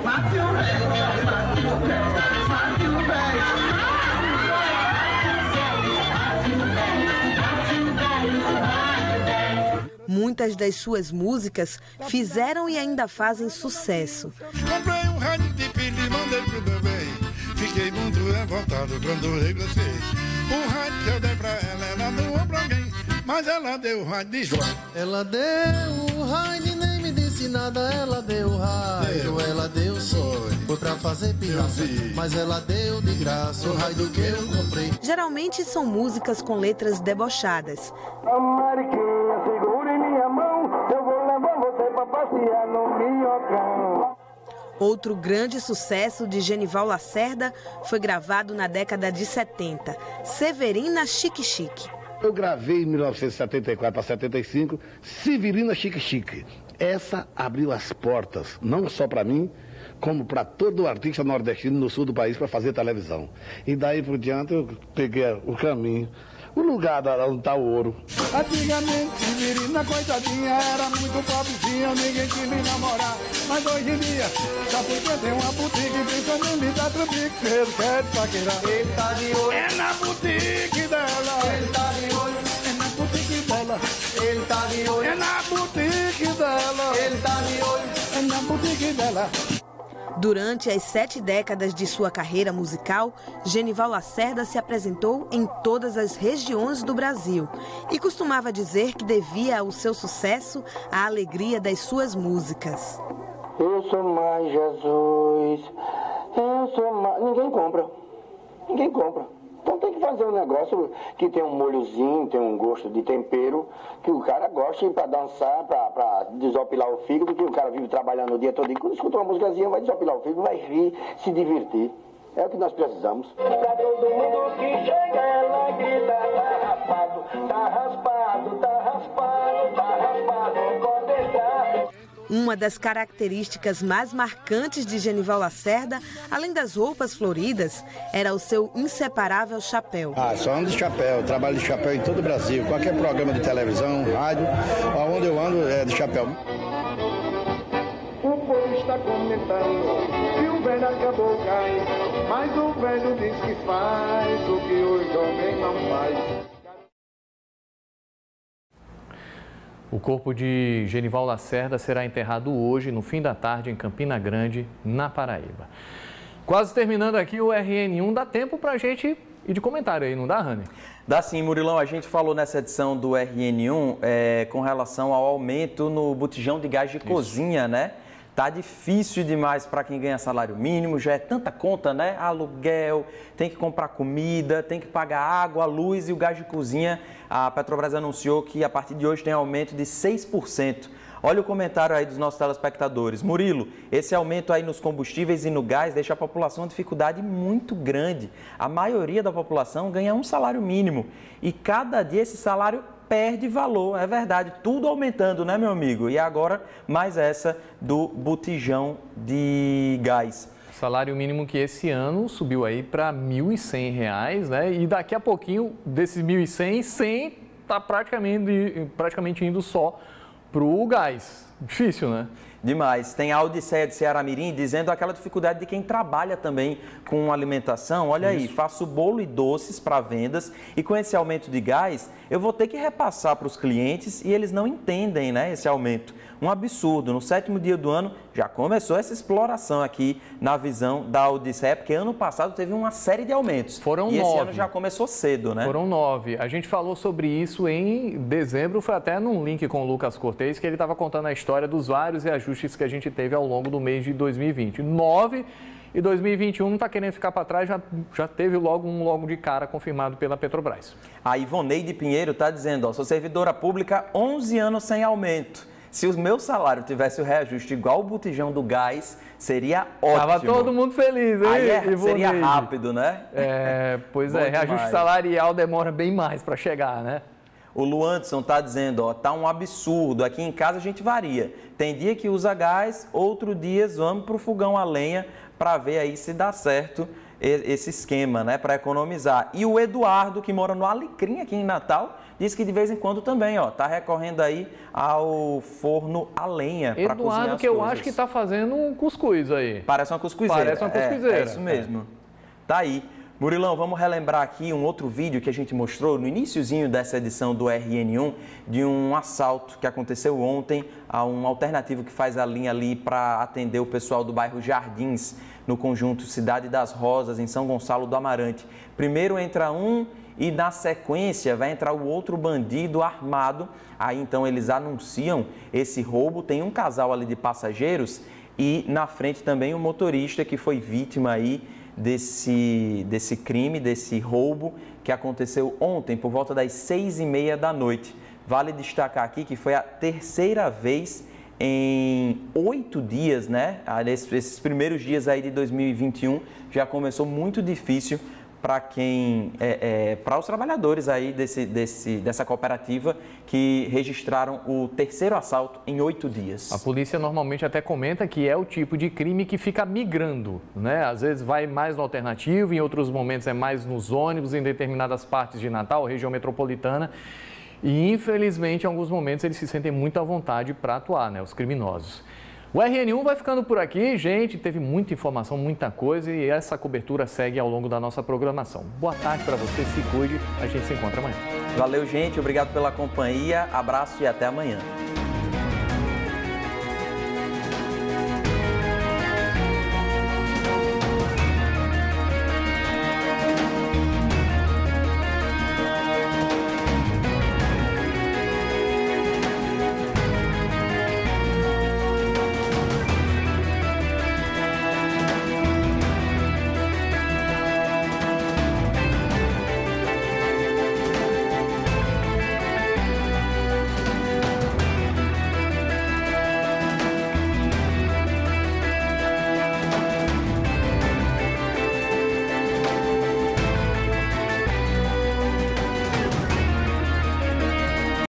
Muitas das suas músicas fizeram e ainda fazem sucesso. Comprei um rádio de pilha e mandei pro meu bem. Fiquei muito revoltado quando regressei. O rádio que eu dei pra ela, ela doou pra alguém, mas ela deu o rádio de João. Ela deu o rádio, nem me disse nada, ela deu o rádio, ela deu sim. Foi pra fazer pirraça, mas ela deu de graça o rádio que eu comprei. Geralmente são músicas com letras debochadas. Mariquinha, segure minha mão, eu vou levar você pra passear no minhocão. Outro grande sucesso de Genival Lacerda foi gravado na década de 70, Severina Chique Chique. Eu gravei em 1974 para 75, Severina Chique Chique. Essa abriu as portas, não só para mim, como para todo artista nordestino no sul do país para fazer televisão. E daí por diante eu peguei o caminho, o lugar onde está o ouro. Antigamente, Severina, coitadinha, era muito pobrezinha, ninguém queria namorar. Mas hoje em dia, só porque tem uma boutique, pensando em me dar trubique, ele quer paquerar. Ele tá de olho. É na boutique dela. Ele tá de olho. É na boutique dela. Ele tá de olho. É na boutique dela. Ele tá de olho. É na boutique dela. Durante as 7 décadas de sua carreira musical, Genival Lacerda se apresentou em todas as regiões do Brasil e costumava dizer que devia ao seu sucesso à alegria das suas músicas. Eu sou mais Jesus, eu sou mais... Ninguém compra, ninguém compra. Então tem que fazer um negócio que tem um molhozinho, tem um gosto de tempero, que o cara goste para dançar, para desopilar o fígado, que o cara vive trabalhando o dia todo. E quando escuta uma músicazinha, vai desopilar o fígado, vai rir, se divertir. É o que nós precisamos. Pra todo mundo que chega, ela grita, tá raspado, tá raspado, tá raspado, tá raspado, pode deixar. Uma das características mais marcantes de Genival Lacerda, além das roupas floridas, era o seu inseparável chapéu. Só ando de chapéu, trabalho de chapéu em todo o Brasil. Qualquer programa de televisão, rádio, onde eu ando é de chapéu. O povo está comentando que o velho acabou caindo, mas o velho diz que faz o que o jovem não faz. O corpo de Genival Lacerda será enterrado hoje, no fim da tarde, em Campina Grande, na Paraíba. Quase terminando aqui o RN1, dá tempo para a gente ir de comentário aí, não dá, Rani? Dá sim, Murilão. A gente falou nessa edição do RN1 com relação ao aumento no botijão de gás de cozinha, né? Tá difícil demais para quem ganha salário mínimo, já é tanta conta, né? Aluguel, tem que comprar comida, tem que pagar água, luz e o gás de cozinha. A Petrobras anunciou que a partir de hoje tem aumento de 6%. Olha o comentário aí dos nossos telespectadores. Murilo, esse aumento aí nos combustíveis e no gás deixa a população em dificuldade muito grande. A maioria da população ganha um salário mínimo e cada dia esse salário perde valor, é verdade, tudo aumentando, né, meu amigo? E agora, mais essa do botijão de gás. Salário mínimo que esse ano subiu aí para R$ 1.100, né? E daqui a pouquinho, desses 1.100, 100 está praticamente indo só pro gás. Difícil, né? Demais. Tem a Odisseia de Ceará-Mirim dizendo aquela dificuldade de quem trabalha também com alimentação. Olha aí, faço bolo e doces para vendas e com esse aumento de gás, eu vou ter que repassar para os clientes e eles não entendem, né, esse aumento. Um absurdo. No 7º dia do ano já começou essa exploração aqui na visão da Odisseia, porque ano passado teve uma série de aumentos. Foram 9. Esse ano já começou cedo, né? Foram 9. A gente falou sobre isso em dezembro, foi até num link com o Lucas Cortez, que ele estava contando a história dos vários reajustes que a gente teve ao longo do mês de 2020. 9 e 2021 não está querendo ficar para trás, já teve logo de cara confirmado pela Petrobras. A Ivoneide Pinheiro está dizendo, ó, sou servidora pública 11 anos sem aumento. Se o meu salário tivesse o reajuste igual o botijão do gás, seria ótimo. Tava todo mundo feliz, hein? Aí seria rápido, né? Pois é, reajuste salarial demora bem mais para chegar, né? O Luanderson está dizendo, ó, tá um absurdo, aqui em casa a gente varia. Tem dia que usa gás, outro dia vamos para o fogão a lenha para ver aí se dá certo esse esquema, né, para economizar. E o Eduardo, que mora no Alecrim aqui em Natal, diz que de vez em quando também, ó, tá recorrendo aí ao forno a lenha para cozinhar as coisas. Eduardo, que eu acho que tá fazendo um cuscuz aí. Parece uma cuscuzeira. Parece uma cuscuzeira. É isso mesmo. Tá aí. Murilão, vamos relembrar aqui um outro vídeo que a gente mostrou no iniciozinho dessa edição do RN1, de um assalto que aconteceu ontem a um alternativo que faz a linha ali para atender o pessoal do bairro Jardins, no conjunto Cidade das Rosas, em São Gonçalo do Amarante. Primeiro entra um e na sequência vai entrar o outro bandido armado. Aí então eles anunciam esse roubo, tem um casal ali de passageiros e na frente também o motorista que foi vítima aí desse crime, desse roubo que aconteceu ontem por volta das 6h30 da noite. Vale destacar aqui que foi a terceira vez em 8 dias, né? Esses primeiros dias aí de 2021 já começou muito difícil para para os trabalhadores aí dessa cooperativa que registraram o terceiro assalto em 8 dias. A polícia normalmente até comenta que é o tipo de crime que fica migrando, né? Às vezes vai mais no alternativo, em outros momentos é mais nos ônibus, em determinadas partes de Natal, região metropolitana. E, infelizmente, em alguns momentos eles se sentem muito à vontade para atuar, né? Os criminosos. O RN1 vai ficando por aqui, gente. Teve muita informação, muita coisa e essa cobertura segue ao longo da nossa programação. Boa tarde para você, se cuide. A gente se encontra amanhã. Valeu, gente. Obrigado pela companhia. Abraço e até amanhã.